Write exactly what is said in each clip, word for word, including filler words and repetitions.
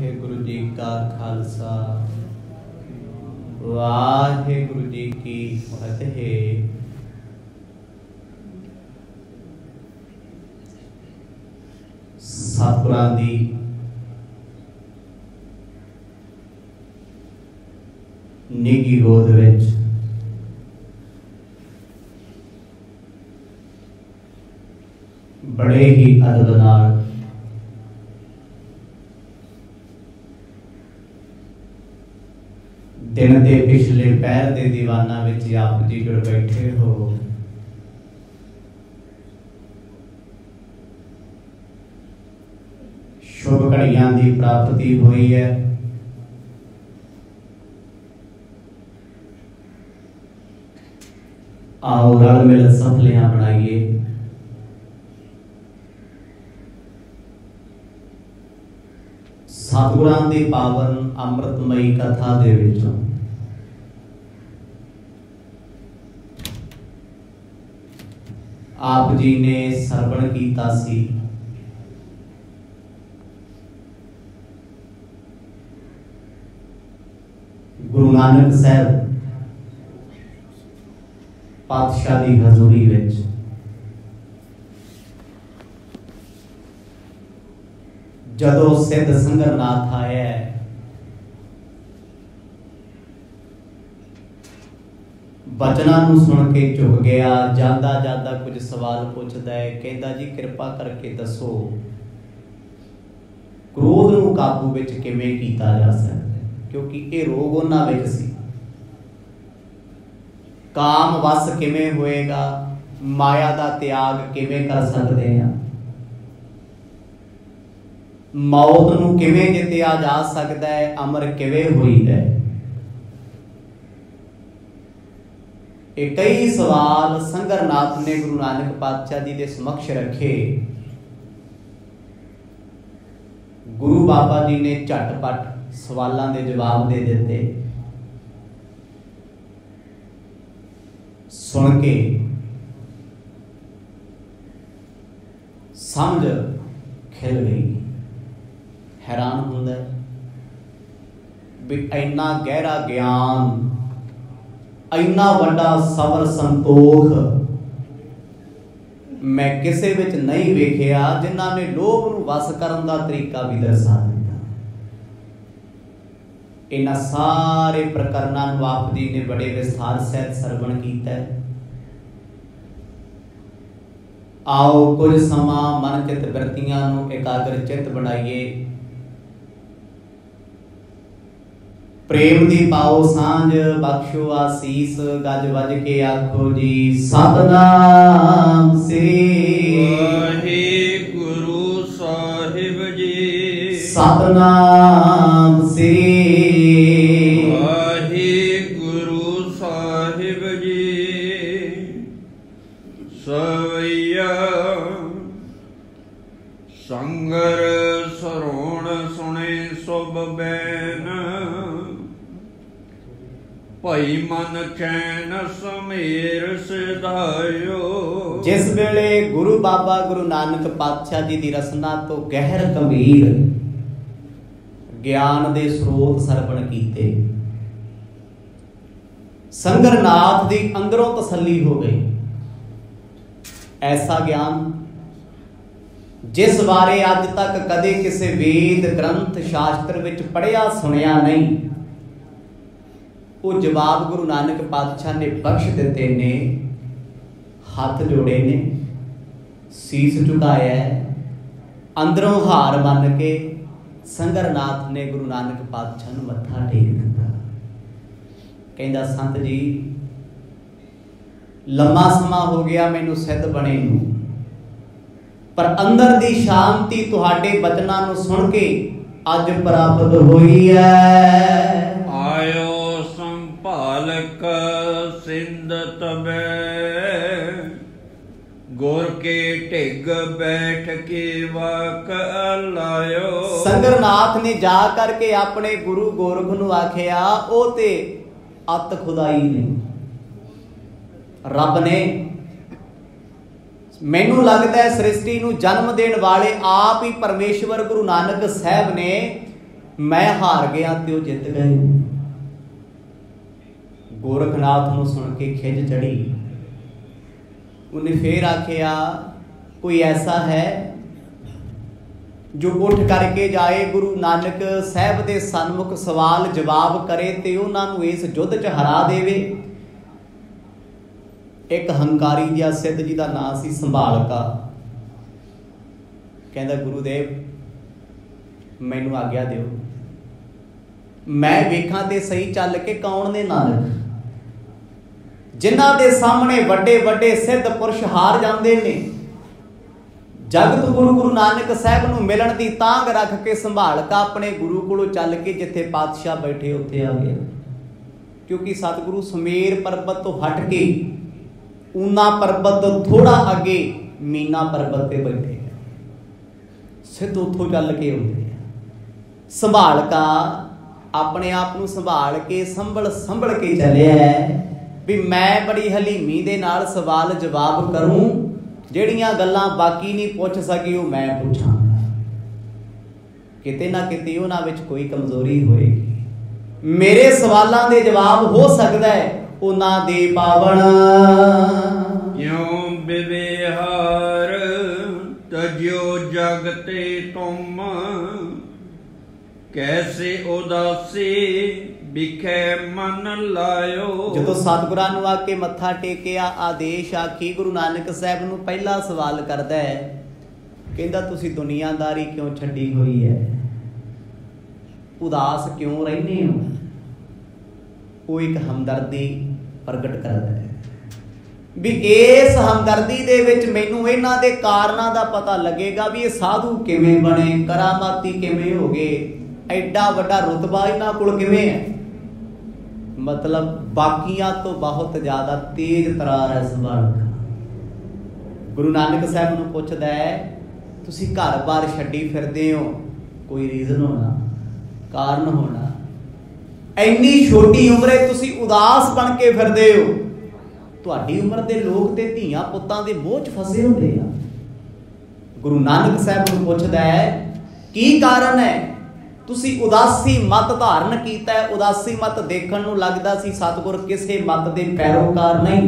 वाहेगुरु जी का खालसा वाहेगुरु जी की फतेह। सतगुरां दी निगी गोद विच बड़े ही अदब नाल दिन के पिछले पैर के दीवाना विच आप जी जुड़ बैठे हो। शुभ घड़ियां की प्राप्ति हुई है। आओ रल मिल सफलियां बनाइए। सतगुरां दी पावन अमृतमयी कथा दे विचों आप जी ने सरवण कीता सी गुरु नानक साहब पातशाह दी हजूरी विच जदों सिद्ध संगरनाथ आया बचना नूं सुन के झुक गया। जांदा जांदा कुछ सवाल पूछदा है, कहंदा जी कृपा करके दसो क्रोध नूं काबू विच किवें कीता जा सकदा है, क्योंकि ये रोग उन्हां विच सी। काम वस किवें होएगा, माया दा त्याग किवें कर सकदे हैं, मौत नूं किवें जित्या जा सकदा है, अमर किवें होईदा है। ये कई सवाल संगरनाथ ने गुरु नानक पातशाह जी के समक्ष रखे। गुरु बाबा जी ने झटपट सवालों के जवाब दे दिते। सुन के समझ खिल गई। हैरान होंदा भी इन्ना गहरा ज्ञान, इन्ना वड्डा सबर संतोख मैं किसे विच नहीं वेखिया जिन्हां ने लोभ नूं वस करन दा तरीका भी दर्शा दिता। इन्हां सारे प्रकरणां नूं आप जी ने बड़े विस्तार सहित सरवण कीता है। आओ कुछ समा मन चित वृत्तियां नूं एकाग्र चित बनाइए। प्रेम दी पाओ सांझ बख्शो आसीस। गज वज के आखो जी सतनाम श्री वाहिगुरु साहिब जी। सतनाम श्री वाहिगुरु साहिब जी। सवैया संगर सरोण सुने सुब बैन। भाई मन चैन समेर सिधायो। जिस वेले गुरु बाबा गुरु नानक पातशाह जी की रसना तो गहर गंभीर ज्ञान दे स्रोत सरवण कीते, संगरनाथ दी अंदरों तसल्ली हो गई। ऐसा ज्ञान जिस बारे अज तक कदे किसी वेद ग्रंथ शास्त्र विच पढ़िया सुनिया नहीं, वो जवाब गुरु नानक पातशाह ने बख्श दिते ने। हाथ जोड़े ने, सीस झुकाया है, अंदरों हार मन के संगरनाथ ने गुरु नानक पातशाह नूं मत्था टेक दिता। कहंदा संत जी लम्मा समा हो गया मैनू सिद्ध बने नूं, पर अंदर दी शांति तुहाडे बचनां नूं सुन के अज प्राप्त होई है। आयो संभालक सिंध तबे, गुर के ढिग बैठ के वाक लायो। संगरनाथ ने जा करके अपने गुरु गोरख नूं आखिया, ओ ते अत खुदाई ने, रब ने मैनू लगता है सृष्टि नूं जन्म देने वाले आप ही परमेश्वर गुरु नानक साहब ने मैं हार गया ते वो जित गए। गोरखनाथ नूं सुन के खिज चढ़ी। उन्हें फिर आखिया कोई ऐसा है जो उठ करके जाए गुरु नानक साहब के सन्मुख सवाल जवाब करे ते उन्होंने इस युद्ध च हरा देवे। एक हंकारी जिहा सिद्ध जी का नाम सी संभालका। कहता गुरुदेव मैनू आग्या दिओ, मैं वेखां ते सही चल के कौन ने नानक जिन्हां दे सामने वड्डे वड्डे सिद्ध पुरुष हार जाते ने। जगत गुरु गुरु नानक साहब नूं मिलण दी तांग रख के संभालका अपने गुरु कोलों चल के जिथे पातशाह बैठे उत्थे आ गया। क्योंकि सतगुरु सुमेर पर्बत तो हट के ऊना पर्बत तो थोड़ा अगे मीना पर्बत पे बैठे हैं, सिद्ध उथों चल के आउंदे हैं। संभालका अपने आप नूं संभाल के संभल संभल के चलिया है भी मैं बड़ी हलीमी दे नाल सवाल जवाब करूं, ਜਿਹੜੀਆਂ ਗੱਲਾਂ बाकी नहीं पुछ सकी वो मैं पूछां। किते ना किते उन्हां विच कोई कमजोरी होएगी। मेरे सवालों के जवाब हो सकता है उन्हां दे पावण। क्यों बिवेहार तज्यो जगते तुम, कैसे उदासी बिखे मन लायो। जो सतगुरां नूं आके मत्था टेकिया आदेश आखी गुरु नानक साहब नूं पहला सवाल करदा है, कहंदा तुसीं दुनियादारी क्यों छड्डी हुई है, उदास क्यों रहने हो। वो एक हमदर्दी प्रगट करदा है भी इस हमदर्दी दे विच मैनूं इन्हां दे कारणां दा पता लगेगा भी ये साधु किवें बने, करामाती किवें हो गए, एडा वड्डा रुतबा इन्हां कोल किवें है। मतलब बाकियां तो बहुत ज्यादा तेज तरार है संभालका। गुरु नानक साहब नूं पुछदा है तुसीं घर बार छड्डी फिरदे हो, कोई रीजन होना, कारण होना। इन्नी छोटी उम्रे तुसीं उदास बन के फिरदे हो। तुहाडी उम्र दे लोग ते धीआं पुत्तां दे मोह च फसे हुंदे आ। गुरु नानक साहब नूं पुछदा है की कारण है तुसी उदासी मत धारण कीता है। उदासी मत देखण नूं लगदा सी सतगुर किसे मत दे पैरोकार नहीं।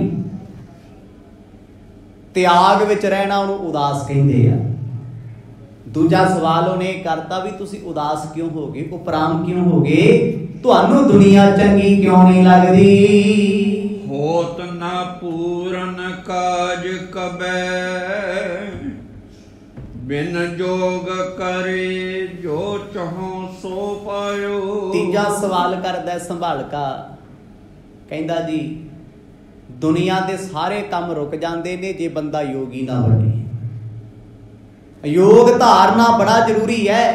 त्याग विच रहना उहनूं उदास कहिंदे आ। दूजा सवाल उहने करता भी तुसी उदास क्यों हो गए, उपराम क्यों हो गए, तुहानूं दुनिया चंगी क्यों नहीं लगदी। होत ना पूरन काज कबे, बिन जोग करे जो चाहो सो पायो। तीजा सवाल करदा संभालका, कहंदा जी दुनिया दे सारे काम रुक जांदे ने जे बंदा योगी ना बने। योग धारना बड़ा जरूरी है।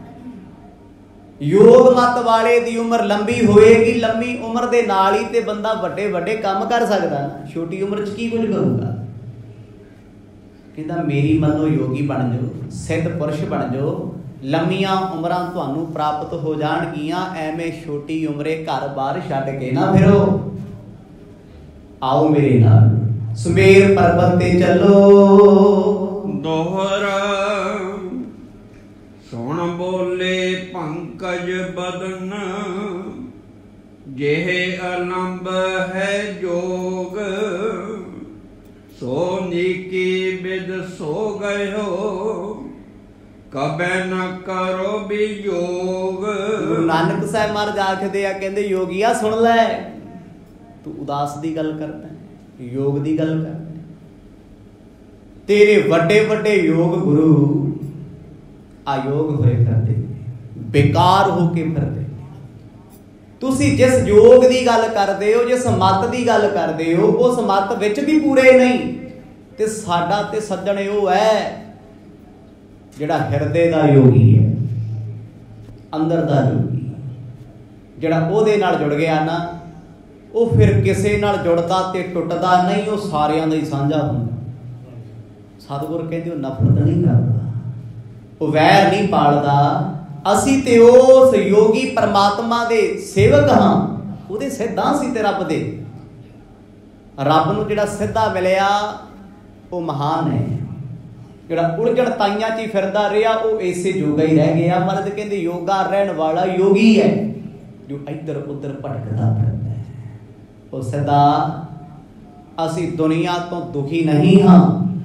योग मत वाले दी उम्र लंबी होएगी, लंबी उम्र दे नाल ही ते बंदा वड्डे वड्डे काम कर सकदा ना। छोटी उम्र च की कुछ करूंगा। कहता मेरी मनो योगी बन जाओ, सिद्ध पुरुष बन जाओ, लम्मियां उम्रां तुहानूं प्राप्त हो जाणगियां। एवें छोटी उम्रे घर बार छड्ड के ना फिरो। आओ मेरे नाल सुमेर पर्वत ते चलो। दोहरा सुन बोले पंकज बदन, जेह अलंब है जोग, सो नीकी बिद सो गए हो, कबे न करो भी योग। गुरु नानक साहब महाराज आखदे आ, कहंदे योगिया सुन लै, तू उदास दी गल करदा है, योग दी गल करदा है। तेरे वड्डे वड्डे योग गुरु अयोग होए करदे, बेकार होके फिरदे। तुसी जिस योग की गल करते हो, जिस मत की गल करते हो, उस मत विच भी पूरे नहीं। ते साडा ते सज्जण वो है जिहड़ा हिरदे दा योगी है, अंदर दा योगी, जिहड़ा ओहदे नाल जुड़ गया ना, वो फिर किसे नाल जुड़दा ते टुटदा नहीं, वो सारियां दा ही साझा हुंदा। सतगुर कहंदे नफरत नहीं करदा, वो वैर नहीं पालदा। असी ते उस योगी परमात्मा दे सेवक हाँ, उहदे सिद्धां सी ते रब दे। रब नूं जिहड़ा सिद्धा मिलिया वो महान है। ਜਿਹੜਾ ਉਲਝਣ ਤਾਈਆਂ 'ਚ ਹੀ ਫਿਰਦਾ ਰਿਹਾ ਉਹ ਇਸੇ ਜੋਗਾ ਹੀ ਰਹਿ ਗਿਆ। ਮਰਦ ਕਹਿੰਦੇ ਯੋਗਾ ਰਹਿਣ ਵਾਲਾ ਯੋਗੀ ਹੈ, ਜੋ ਇੱਧਰ ਉੱਧਰ ਭਟਕਦਾ ਫਿਰਦਾ ਹੈ। ਉਹ ਸਦਾ ਅਸੀਂ ਦੁਨੀਆ ਤੋਂ ਦੁਖੀ ਨਹੀਂ ਹਾਂ।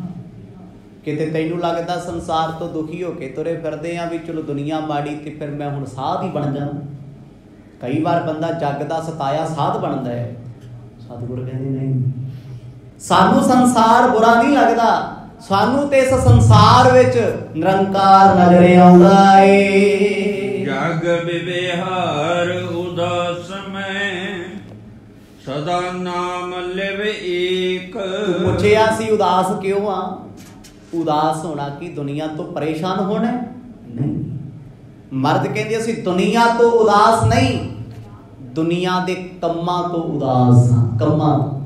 ਕਿਤੇ ਤੈਨੂੰ ਲੱਗਦਾ ਸੰਸਾਰ ਤੋਂ ਦੁਖੀ ਹੋ ਕੇ ਤੁਰੇ ਫਿਰਦੇ ਆ ਵੀ ਚਲੋ ਦੁਨੀਆ ਮਾੜੀ ਤੇ ਫਿਰ ਮੈਂ ਹੁਣ ਸਾਧ ਹੀ ਬਣ ਜਾਵਾਂ। ਕਈ ਵਾਰ ਬੰਦਾ ਜੱਗ ਦਾ ਸਤਾਇਆ ਸਾਧ ਬਣਦਾ ਹੈ। ਸਤਿਗੁਰ ਕਹਿੰਦੇ ਨਹੀਂ, ਸਾਨੂੰ ਸੰਸਾਰ ਬੁਰਾ ਨਹੀਂ ਲੱਗਦਾ, ਸਾਨੂੰ ਤੇ ਇਸ ਸੰਸਾਰ ਵਿੱਚ ਨਿਰੰਕਾਰ ਨਜ਼ਰ ਆਉਂਦਾ ਏ। ਜਗ ਵਿਵਹਾਰ ਉਦਾਸ ਮੈਂ ਸਦਾ ਨਾਮ ਲਿਵ ਏਕ। ਪੁੱਛਿਆ ਸੀ ਉਦਾਸ ਕਿਉਂ ਆ? ਉਦਾਸ ਹੋਣਾ ਕੀ ਦੁਨੀਆ ਤੋਂ ਪਰੇਸ਼ਾਨ ਹੋਣਾ? ਨਹੀਂ। ਮਰਦ ਕਹਿੰਦੇ ਅਸੀਂ ਦੁਨੀਆ ਤੋਂ ਉਦਾਸ ਨਹੀਂ, ਦੁਨੀਆ ਦੇ ਕੰਮਾਂ ਤੋਂ ਉਦਾਸ ਹਾਂ। ਕੰਮਾਂ ਤੋਂ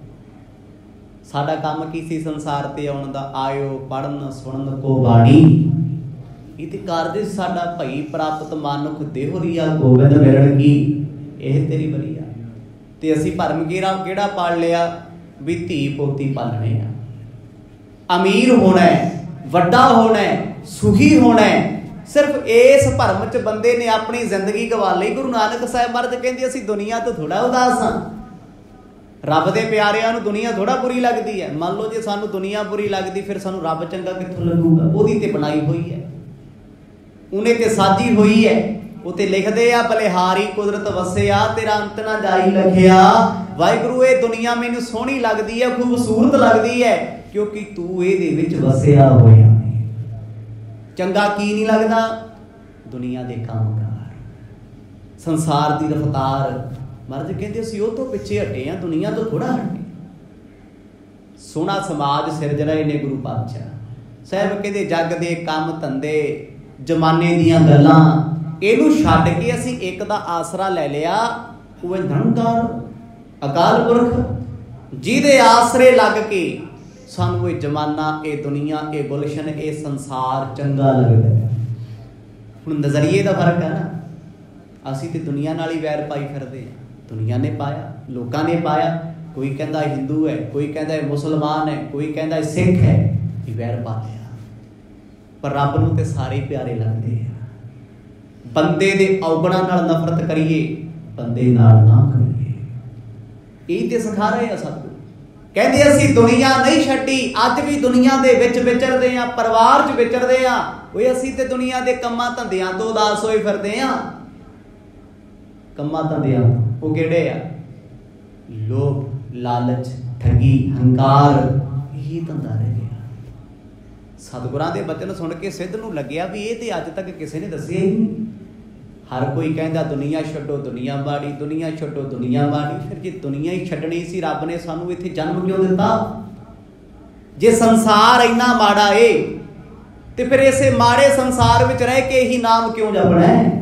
ਸਾਡਾ ਕੰਮ ਕੀ ਸੀ ਸੰਸਾਰ ਤੇ ਆਉਣ ਦਾ? ਆਇਓ ਪੜਨ ਸੁਣਨ ਕੋ ਬਾਣੀ। ਇਹ ਤੇ ਕਰਦੇ ਸਾਡਾ ਭਈ ਪ੍ਰਾਪਤ ਮਾਨੁਖ ਦੇਹੁਰੀਆ ਗੋਬਿੰਦ ਮਿਲਣ ਕੀ, ਇਹ ਤੇਰੀ ਬਰੀਆ। ਤੇ ਅਸੀਂ ਭਰਮ ਕਿਹੜਾ ਕਿਹੜਾ ਪਾਲ ਲਿਆ ਵੀ ਧੀ ਪੋਤੀ ਪਾਲਣੇ ਆ, ਅਮੀਰ ਹੋਣਾ, ਵੱਡਾ ਹੋਣਾ, ਸੁਖੀ ਹੋਣਾ। ਸਿਰਫ ਇਸ ਭਰਮ ਚ ਬੰਦੇ ਨੇ ਆਪਣੀ ਜ਼ਿੰਦਗੀ ਗਵਾ ਲਈ। ਗੁਰੂ ਨਾਨਕ ਸਾਹਿਬ ਮਹਾਰਾਜ ਕਹਿੰਦੇ ਅਸੀਂ ਦੁਨੀਆ ਤੋਂ ਥੋੜਾ ਉਦਾਸ ਹਾਂ। ਰੱਬ ਦੇ ਪਿਆਰਿਆਂ ਨੂੰ ਦੁਨੀਆ ਥੋੜਾ ਬੁਰੀ ਲੱਗਦੀ ਹੈ। ਮੰਨ ਲਓ ਜੇ ਸਾਨੂੰ ਦੁਨੀਆ ਬੁਰੀ ਲੱਗਦੀ ਫਿਰ ਸਾਨੂੰ ਰੱਬ ਚੰਗਾ ਕਿੱਥੋਂ ਲੱਗੂਗਾ? ਉਹਦੀ ਤੇ ਬਣਾਈ ਹੋਈ ਹੈ, ਉਹਨੇ ਤੇ ਸਾਜੀ ਹੋਈ ਹੈ। ਉਹ ਤੇ ਲਿਖਦੇ ਆ ਬਲਿਹਾਰੀ ਕੁਦਰਤ ਵਸਿਆ ਤੇਰਾ ਅੰਤ ਨਾ ਜਾਈ ਲਖਿਆ। ਵਾਹਿਗੁਰੂ ਇਹ ਦੁਨੀਆ ਮੈਨੂੰ ਸੋਹਣੀ ਲੱਗਦੀ ਹੈ, ਖੂਬਸੂਰਤ ਲੱਗਦੀ ਹੈ ਕਿਉਂਕਿ ਤੂੰ ਇਹਦੇ ਵਿੱਚ ਵਸਿਆ ਹੋਇਆ। ਚੰਗਾ ਕੀ ਨਹੀਂ ਲੱਗਦਾ? ਦੁਨੀਆ ਦੇ ਕੰਮਕਾਰ, ਸੰਸਾਰ ਦੀ ਰਫਤਾਰ। ਮਹਾਰਾਜ ਕਹਿੰਦੇ ਅਸੀਂ ਉਹ ਤੋਂ ਪਿੱਛੇ ਹਟੇ ਆ, ਦੁਨੀਆ ਤੋਂ ਥੋੜਾ ਹਟੇ। ਸੋਹਣਾ ਸਮਾਜ ਸਿਰਜ ਰਹੇ ਨੇ ਗੁਰੂ ਪਾਤਸ਼ਾਹ ਸਾਹਿਬ। ਕਹਿੰਦੇ ਜੱਗ ਦੇ ਕੰਮ ਧੰਦੇ ਜ਼ਮਾਨੇ ਦੀਆਂ ਗੱਲਾਂ ਇਹਨੂੰ ਛੱਡ ਕੇ ਅਸੀਂ ਇੱਕ ਦਾ ਆਸਰਾ ਲੈ ਲਿਆ, ਉਹ ਹੈ ਨਿਰੰਕਾਰ ਅਕਾਲ ਪੁਰਖ, ਜਿਹਦੇ ਆਸਰੇ ਲੱਗ ਕੇ ਸਾਨੂੰ ਇਹ ਜ਼ਮਾਨਾ, ਇਹ ਦੁਨੀਆ, ਇਹ ਗੁਲਸ਼ਨ, ਇਹ ਸੰਸਾਰ ਚੰਗਾ ਲੱਗਦਾ ਹੈ। ਹੁਣ ਨਜ਼ਰੀਏ ਦਾ ਫਰਕ ਹੈ ਨਾ। ਅਸੀਂ ਤੇ ਦੁਨੀਆ ਨਾਲ ਹੀ ਵੈਰ ਪਾਈ ਫਿਰਦੇ ਹਾਂ। ਦੁਨੀਆ ਨੇ ਪਾਇਆ, ਲੋਕਾਂ ਨੇ ਪਾਇਆ। ਕੋਈ ਕਹਿੰਦਾ ਹਿੰਦੂ ਹੈ, ਕੋਈ ਕਹਿੰਦਾ ਇਹ ਮੁਸਲਮਾਨ ਹੈ, ਕੋਈ ਕਹਿੰਦਾ ਇਹ ਸਿੱਖ ਹੈ। ਇਹ ਵੈਰ ਪਾ ਲਿਆ। ਪਰ ਰੱਬ ਨੂੰ ਤੇ ਸਾਰੇ ਪਿਆਰੇ ਲੱਗਦੇ ਆ। ਬੰਦੇ ਦੇ ਔਗਣਾਂ ਨਾਲ ਨਫ਼ਰਤ ਕਰੀਏ, ਬੰਦੇ ਨਾਲ ਨਾ ਕਰੀਏ। ਇਹ ਤੇ ਸਿਖਾ ਰਹੇ ਆ ਸਤਿਗੁਰੂ। ਕਹਿੰਦੇ ਅਸੀਂ ਦੁਨੀਆ ਨਹੀਂ ਛੱਡੀ, ਅੱਜ ਵੀ ਦੁਨੀਆ ਦੇ ਵਿੱਚ ਵਿਚਰਦੇ ਆ, ਪਰਿਵਾਰ 'ਚ ਵਿਚਰਦੇ ਆ। ਓਏ ਅਸੀਂ ਤੇ ਦੁਨੀਆ ਦੇ ਕੰਮਾਂ ਧੰਦਿਆਂ ਤੋਂ ਉਦਾਸ ਹੋਏ ਫਿਰਦੇ ਆ। ਕੰਮਾਂ ਧੰਦਿਆਂ ਉਹ ਕਿਹੜੇ ਆ? ਲੋਭ, ਲਾਲਚ, ਠੱਗੀ, ਹੰਕਾਰ, ਇਹੀ ਧੰਦਾ ਰਹਿ ਗਿਆ। ਸਤਿਗੁਰਾਂ ਦੇ ਬਚਨ ਸੁਣ ਕੇ ਸਿੱਧ ਨੂੰ ਲੱਗਿਆ ਵੀ ਇਹ ਤੇ ਅੱਜ ਤੱਕ ਕਿਸੇ ਨੇ ਦੱਸਿਆ ਹੀ ਨਹੀਂ। ਹਰ ਕੋਈ ਕਹਿੰਦਾ ਦੁਨੀਆ ਛੱਡੋ, ਦੁਨੀਆ ਮਾੜੀ, ਦੁਨੀਆ ਛੱਡੋ, ਦੁਨੀਆ ਮਾੜੀ। ਫਿਰ ਜੇ ਦੁਨੀਆ ਹੀ ਛੱਡਣੀ ਸੀ, ਰੱਬ ਨੇ ਸਾਨੂੰ ਇੱਥੇ ਜਨਮ ਕਿਉਂ ਦਿੱਤਾ? ਜੇ ਸੰਸਾਰ ਇੰਨਾ ਮਾੜਾ ਏ ਤੇ ਫਿਰ ਇਸੇ ਮਾੜੇ ਸੰਸਾਰ ਵਿੱਚ ਰਹਿ ਕੇ ਹੀ ਨਾਮ ਕਿਉਂ ਜਪਣਾ ਹੈ?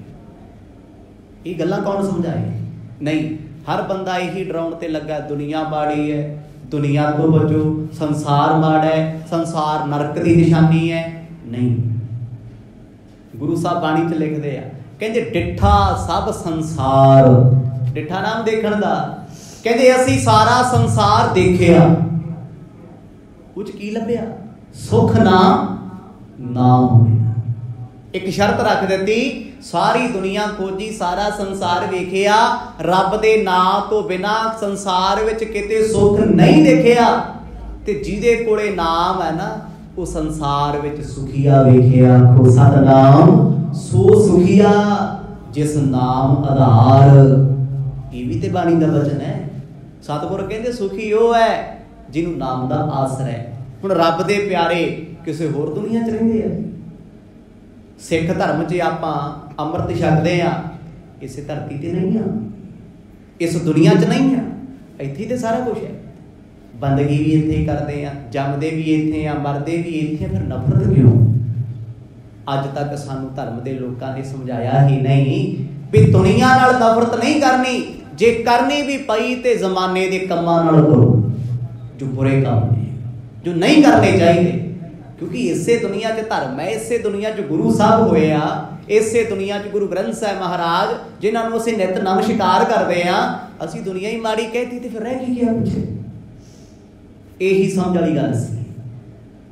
ਇਹ ਗੱਲਾਂ ਕੌਣ ਸਮਝਾਏ? ਨਹੀਂ, ਹਰ ਬੰਦਾ ਇਹੀ ਡਰਾਉਣ ਤੇ ਲੱਗਾ ਦੁਨੀਆ ਮਾੜੀ ਹੈ, ਦੁਨੀਆ ਤੋਂ ਬਚੋ, ਸੰਸਾਰ ਮਾੜਾ ਹੈ, ਸੰਸਾਰ ਨਰਕ ਦੀ ਨਿਸ਼ਾਨੀ ਹੈ। ਨਹੀਂ, ਗੁਰੂ ਸਾਹਿਬ ਬਾਣੀ 'ਚ ਲਿਖਦੇ ਆ, ਕਹਿੰਦੇ ਡਿੱਠਾ ਸਭ ਸੰਸਾਰ। ਡਿੱਠਾ ਨਾਮ ਦੇਖਣ ਦਾ। ਕਹਿੰਦੇ ਅਸੀਂ ਸਾਰਾ ਸੰਸਾਰ ਦੇਖਿਆ, ਕੁਝ ਕੀ ਲੱਭਿਆ? ਸੁਖ ਨਾਮ ਨਾਮ। ਇੱਕ ਸ਼ਰਤ ਰੱਖ ਦਿੱਤੀ, ਸਾਰੀ ਦੁਨੀਆ ਖੋਜੀ, ਸਾਰਾ ਸੰਸਾਰ ਵੇਖਿਆ, ਰੱਬ ਦੇ ਨਾਂ ਤੋਂ ਬਿਨਾਂ ਸੰਸਾਰ ਵਿੱਚ ਕਿਤੇ ਸੁੱਖ ਨਹੀਂ ਦੇਖਿਆ। ਤੇ ਜਿਹਦੇ ਕੋਲੇ ਨਾਮ ਹੈ ਨਾ, ਉਹ ਸੰਸਾਰ ਵਿੱਚ ਸੁਖੀਆ ਵੇਖਿਆ। ਕੋ ਸਤਨਾਮ ਸੋ ਸੁਖੀਆ ਜਿਸ ਨਾਮ ਆਧਾਰ। ਇਹ ਵੀ ਤੇ ਬਾਣੀ ਦਾ ਵਚਨ ਹੈ। ਸਤਿਗੁਰ ਕਹਿੰਦੇ ਸੁਖੀ ਉਹ ਹੈ ਜਿਹਨੂੰ ਨਾਮ ਦਾ ਆਸਰਾ ਹੈ। ਹੁਣ ਰੱਬ ਦੇ ਪਿਆਰੇ ਕਿਸੇ ਹੋਰ ਦੁਨੀਆ 'ਚ ਰਹਿੰਦੇ ਆ। ਸਿੱਖ ਧਰਮ 'ਚ ਆਪਾਂ ਅੰਮ੍ਰਿਤ ਛਕਦੇ ਆ, ਇਸੇ ਧਰਤੀ ਤੇ ਨਹੀਂ ਆ, ਇਸ ਦੁਨੀਆ 'ਚ ਨਹੀਂ ਆ। ਇੱਥੇ ਤੇ ਸਾਰਾ ਕੁਛ ਹੈ। ਬੰਦਗੀ ਵੀ ਇੱਥੇ ਹੀ ਕਰਦੇ ਆ, ਜੰਮਦੇ ਵੀ ਇੱਥੇ ਆ, ਮਰਦੇ ਵੀ ਇੱਥੇ। ਫਿਰ ਨਫ਼ਰਤ ਕਿਉਂ? ਅੱਜ ਤੱਕ ਸਾਨੂੰ ਧਰਮ ਦੇ ਲੋਕਾਂ ਨੇ ਸਮਝਾਇਆ ਹੀ ਨਹੀਂ ਵੀ ਦੁਨੀਆ ਨਾਲ ਨਫ਼ਰਤ ਨਹੀਂ ਕਰਨੀ। ਜੇ ਕਰਨੀ ਵੀ ਪਈ ਤੇ ਜ਼ਮਾਨੇ ਦੇ ਕੰਮਾਂ ਨਾਲ ਕਰੋ ਜੋ ਬੁਰੇ ਕੰਮ ਨੇ, ਜੋ ਨਹੀਂ ਕਰਨੇ ਚਾਹੀਦੇ। ਕਿਉਂਕਿ ਇਸੇ ਦੁਨੀਆ 'ਚ ਧਰਮ ਹੈ, ਇਸੇ ਦੁਨੀਆ 'ਚ ਗੁਰੂ ਸਾਹਿਬ ਹੋਏ ਆ, ਇਸੇ ਦੁਨੀਆ 'ਚ ਗੁਰੂ ਗ੍ਰੰਥ ਸਾਹਿਬ ਮਹਾਰਾਜ ਜਿਨ੍ਹਾਂ ਨੂੰ ਅਸੀਂ ਨਿਤ ਨਮਸਕਾਰ ਕਰਦੇ ਆ। ਅਸੀਂ ਦੁਨੀਆ ਹੀ ਮਾੜੀ ਕਹਿਤੀ ਤੇ ਫਿਰ ਰਹਿ ਕੀ ਗਿਆ ਪਿੱਛੇ? ਇਹੀ ਸਮਝ ਵਾਲੀ ਗੱਲ ਸੀ।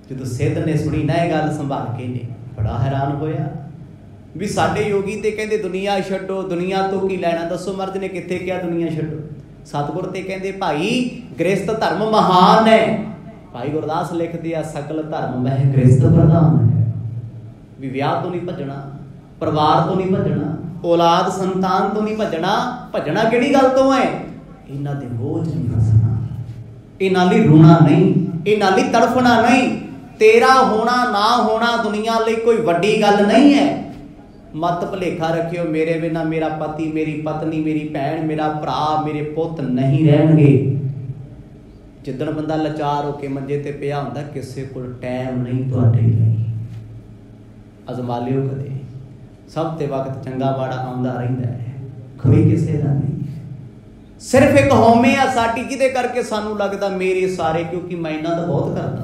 ਜਦੋਂ ਸਿੱਧ ਨੇ ਸੁਣੀ ਨਾ ਇਹ ਗੱਲ संभाल के ने बड़ा हैरान होया भी साडे योगी ते कहंदे दुनिया छड्डो, दुनिया तो की लैना। दसो मर्द ने कित्थे किहा दुनिया छड्डो? सतगुर ते कहंदे भाई गृहस्थ धर्म महान है। भाई गुरदास लिखदे आ सकल धर्म मह गृहस्थ प्रधान है। भी विआह तो नहीं भजना, परिवार तो नहीं भजना, औलाद संतान तो नहीं भजना। भजना किहड़ी गल तो है? इन्हां दे बोझ नहीं फसना, इन्हां लई रोना नहीं, इन्हां लई तड़फना नहीं। तेरा होना ना होना दुनिया लई कोई वड्डी गल नहीं है। मत भुलेखा रखियो मेरे बिना मेरा पति, मेरी पत्नी, मेरी भैन, मेरा भरा, मेरे पुत नहीं रहणगे। जिद्दण बंदा लाचार होके मंजे ते पिया हुंदा किसे कोल टाइम नहीं तुहाडे लई। अजमा लियो कदे, सब ते वक्त चंगा माड़ा आउंदा रहिंदा है, कोई किसे दा नहीं। सिर्फ एक हौमे आ साडी जिहदे करके सानू लगदा मेरे सारे, क्योंकि मैं इन्हां दा बहुत करदा।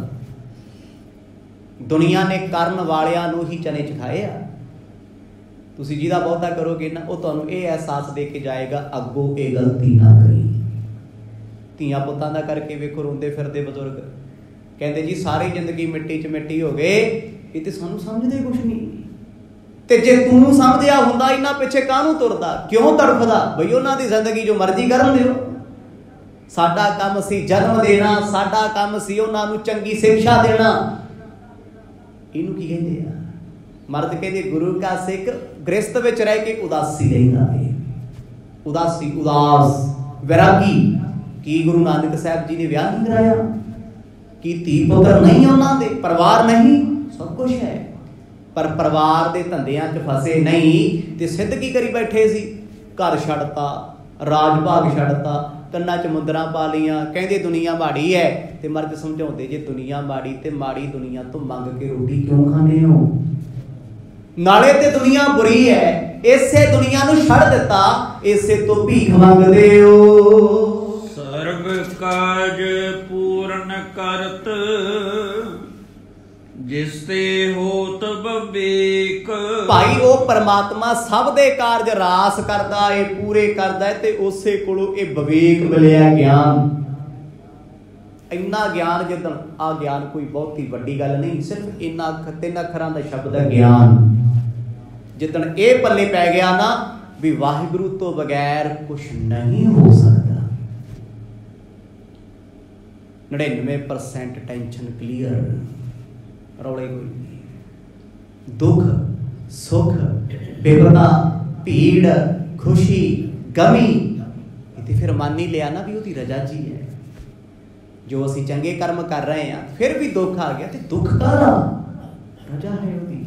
दुनिया ने करन वालियां नूं ही चने चखाए आ। तुसीं जिहदा बहुता करोगे ना वो तुहानूं ये एहसास दे के जाएगा अगों ये गलती ना करी। धीआं पुत्तां दा करके वेखो रोंदे फिरदे बजुर्ग कहंदे जी सारी जिंदगी मिट्टी च मिट्टी हो गए, ये ते सानूं समझदे कुछ नहीं। ते जे तूं समझिया हुंदा इन्हां पिछे काहनूं तुरदा, क्यों तड़फदा? बई उन्हां दी जिंदगी जो मर्जी करन दिओ। साडा काम सी जन्म देना, साडा काम सी उन्हां नूं चंगी सिक्शा देना। इहनूं की कहंदे आ? मर्द कहते गुरु का सिख गृहस्थ विच रह के उदासी रहिंदा है। उदासी, उदास, वैरागी। की गुरु नानक साहब जी ने विआह नहीं कराया? की धी पुत्र नहीं उन्हां दे, परिवार नहीं? सब कुछ है, पर परिवार दे धंधियां च फसे नहीं। ते सिद्ध की करी बैठे सी? घर छड्डता, राज भाग छड्डता, कन्नां च मुंदरां पा लियां, कहंदे दुनिया माड़ी है। ते मर्द समझाउंदे जे दुनिया माड़ी ते माड़ी दुनिया तो मंग के रोटी क्यों खाने हो? नाले ते दुनिया बुरी है, इसे दुनिया नूं छड़ दिता, इसे तो भीख मंगदे हो। सर्व काज पूर्ण करत जिसते होत विवेक। भाई वो परमात्मा सब दे कारज रास करदा है, पूरे करदा है, ते उसे कोलों ये विवेक मिलिया, ज्ञान। इन्ना ज्ञान जिद्दण आ ज्ञान कोई बहुत ही वड्डी गल नहीं, सिर्फ इन्ना तीन अखरां दा शब्द है ज्ञान। जिद्दण ये पल्ले पै गया ना भी वाहिगुरू तो बगैर कुछ नहीं हो सकता। नड़िनवे परसेंट टेंशन क्लीयर, रौले कोई नहीं। दुख सुख विपदा भीड़ खुशी गमी इत्थे फिर मान ही लिया ना भी उसकी रजा जी है। जो असी चंगे कर्म कर रहे हैं फिर भी दुख आ गया, तो दुख काहदा? रजा है उसकी।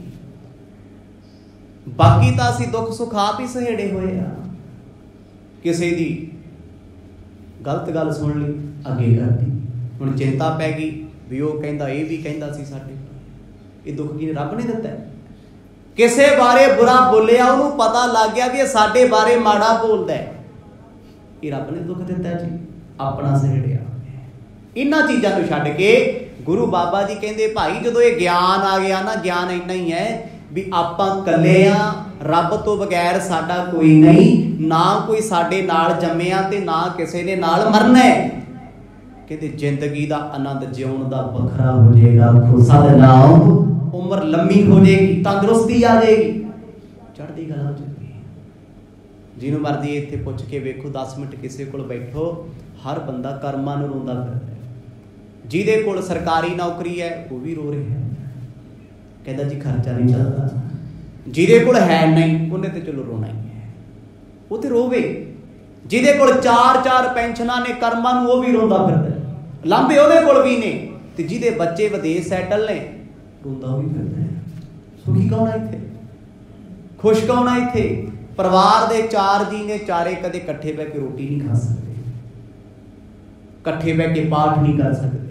बाकी तो असी दुख सुख आप ही सहेड़े हुए आ। किसी दी गलत गल सुन ली अगे कर दी, हुण चिंता पै गई भी वो कहंदा ये भी कहंदा सी साडे, ये दुख की रब ने दिता है। किसे बारे बुरा बोलिया उन्होंने पता लग गया भी साडे बारे माड़ा बोलदा है, ये रब ने दुख दिता जी, अपना सहेड़िया। इन्हां चीज़ां नूं छड्ड के गुरु बाबा जी कहंदे भाई जदों ये ज्ञान आ गया ना, ज्ञान इन्ना ही है भी आपां कल्ले आ, रब तो बगैर साडा कोई नहीं, ना कोई साडे नाल जम्मिया ते ना किसी ने नाल मरना है। कहते जिंदगी दा आनंद जिउण दा वखरा हो जाएगा, खुशा दे नाम उम्र लम्मी हो जाएगी, तंदुरुस्ती आ जाएगी, चढ़दी गल हो जाएगी। जिन्हों मर्जी इत्थे पुछ के वेखो, दस मिनट किसी कोल बैठो, हर बंदा कर्मां नूं रोंदा फिरदा है। जिहदे कोल सरकारी नौकरी है वो भी रो रहा है, कहता जी खर्चा नहीं चलता। जिहदे कोल है नहीं उन्हें तो चलो रोना ही है, वो तो रोवे। जिहदे कोल चार चार पेंशनां ने कर्मां नूं वो भी रोंदा फिरदा है, लांभे उहदे कोल भी ने, ते जिहदे बच्चे विदेश सैटल ने रोंदा भी फिरदा है। सुखी कौन है इत्थे? खुश कौन है इत्थे? परिवार दे चार जी ने, चारे कदे इकट्ठे बैठ के रोटी नहीं खा सकते, इकट्ठे बैठ के पाठ नहीं कर सकते,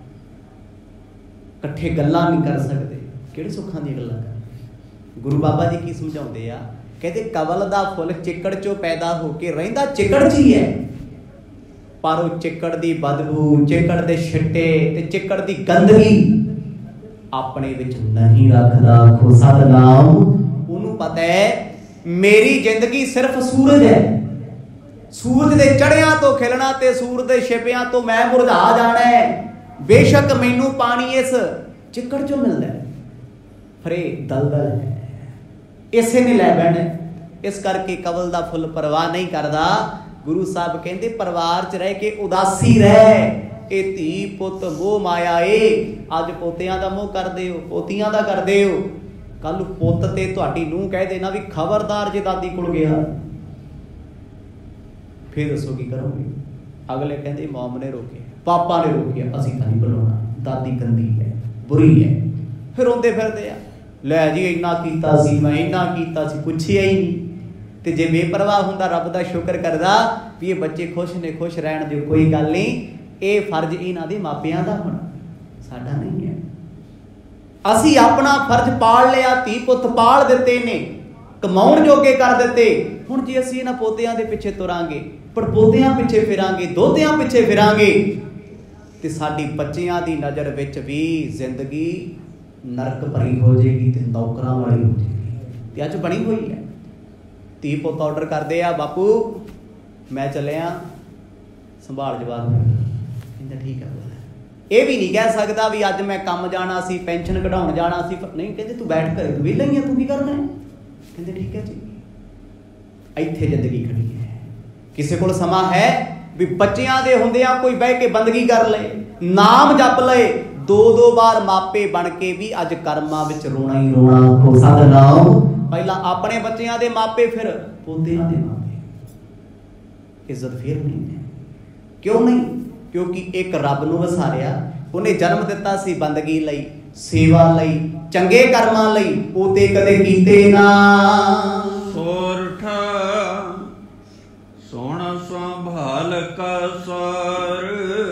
इकट्ठे गल्लां नहीं कर सकते, किहड़े सुखां दी गल्लां कर। गुरु बाबा जी की समझाउंदे आ, कहते कवल दा फुल चिकड़ चो पैदा होके रहिंदा चिकड़ च ही है, पर वो चिकड़ दी बदबू, चिकड़ दे छिट्टे ते चिकड़ दी गंदगी अपने विच नहीं रखदा। खुशा दा नाम उन्होंने पता है मेरी जिंदगी सिर्फ सूरज है, सूरज दे चढ़िया तो खिलना ते सूरज दे छिपिया तो मैं मुरझा जाना है। बेशक मैनू पानी इस चिक्कड़ चो मिलता है, फरे दलदल है, इसे ने लै बैठे। इस करके कवल दा फुल परवाह नहीं करता। गुरु साहब कहते परिवार च रह के उदासी रह, ये धी पुत मोह माया ए। अज पोतियां दा मोह करदे हो, पोतियां दा करदे हो, कल पुत ते तुहाडी नूंह कह देना भी खबरदार जे दादी कोल गया, फिर दसो की करोगे। अगले कहते मॉम ने रोके, पापा ने रोकिया, असीं तां नहीं बुलाउणा, दादी गंदी है, बुरी है। फिर रोंदे फिरदे आ, लै जी इन्ना कीता सी, मैं इन्ना कीता सी, पुछिया ही नहीं। ते जे बेपरवाह हुंदा रब दा शुक्र करदा भी ये बच्चे खुश ने, खुश रहण दिओ, कोई गल नहीं। ये फर्ज इन्हां दे मापियां दा होना, साडा नहीं है। असीं अपना फर्ज पाल लिया, धी पुत पाल दिते ने, कमाउण जोगे कर दिते। हुण जे असीं इन्हां पोतियां दे पिछे तुरांगे, पड़पोतियां पिछे फिरांगे, दोतियां पिछे फिरांगे, ते साडी बच्चियां दी नज़र विच भी जिंदगी नरक भरी हो जाएगी ते नौकरां वाली हो जाएगी। ते अज बनी हुई है। धी पुत ऑर्डर करते आ, बापू मैं चलिया, संभाल जवाब, कहंदा ठीक है। ये भी नहीं कह सकता भी अज मैं काम जाना सी, पेंशन कढाउण जाना सी, नहीं कहते तू बैठ कर, तू वेला ही है, तू की करना है, कहते ठीक है जी। इत्थे जिंदगी खड़ी है। किसी कोल समा है भी बच्चियां दे हुंदियां कोई बह के बंदगी कर ले, नाम जप ले, दो दो बार मापे बन के भी अज कर्मां विच रोना ही रोना। हो सदनाम पहला अपने बच्चियां दे मापे, फिर पोतियां दे मापे। इज्जत फिर नहीं है। क्यों नहीं? क्योंकि एक रब नूं वसारिया, उन्हें जन्म दिता सी बंदगी लई, सेवा लई, चंगे कर्मां लई, पोते कदे कीते ना। सोरठा सोण संभाल का सार,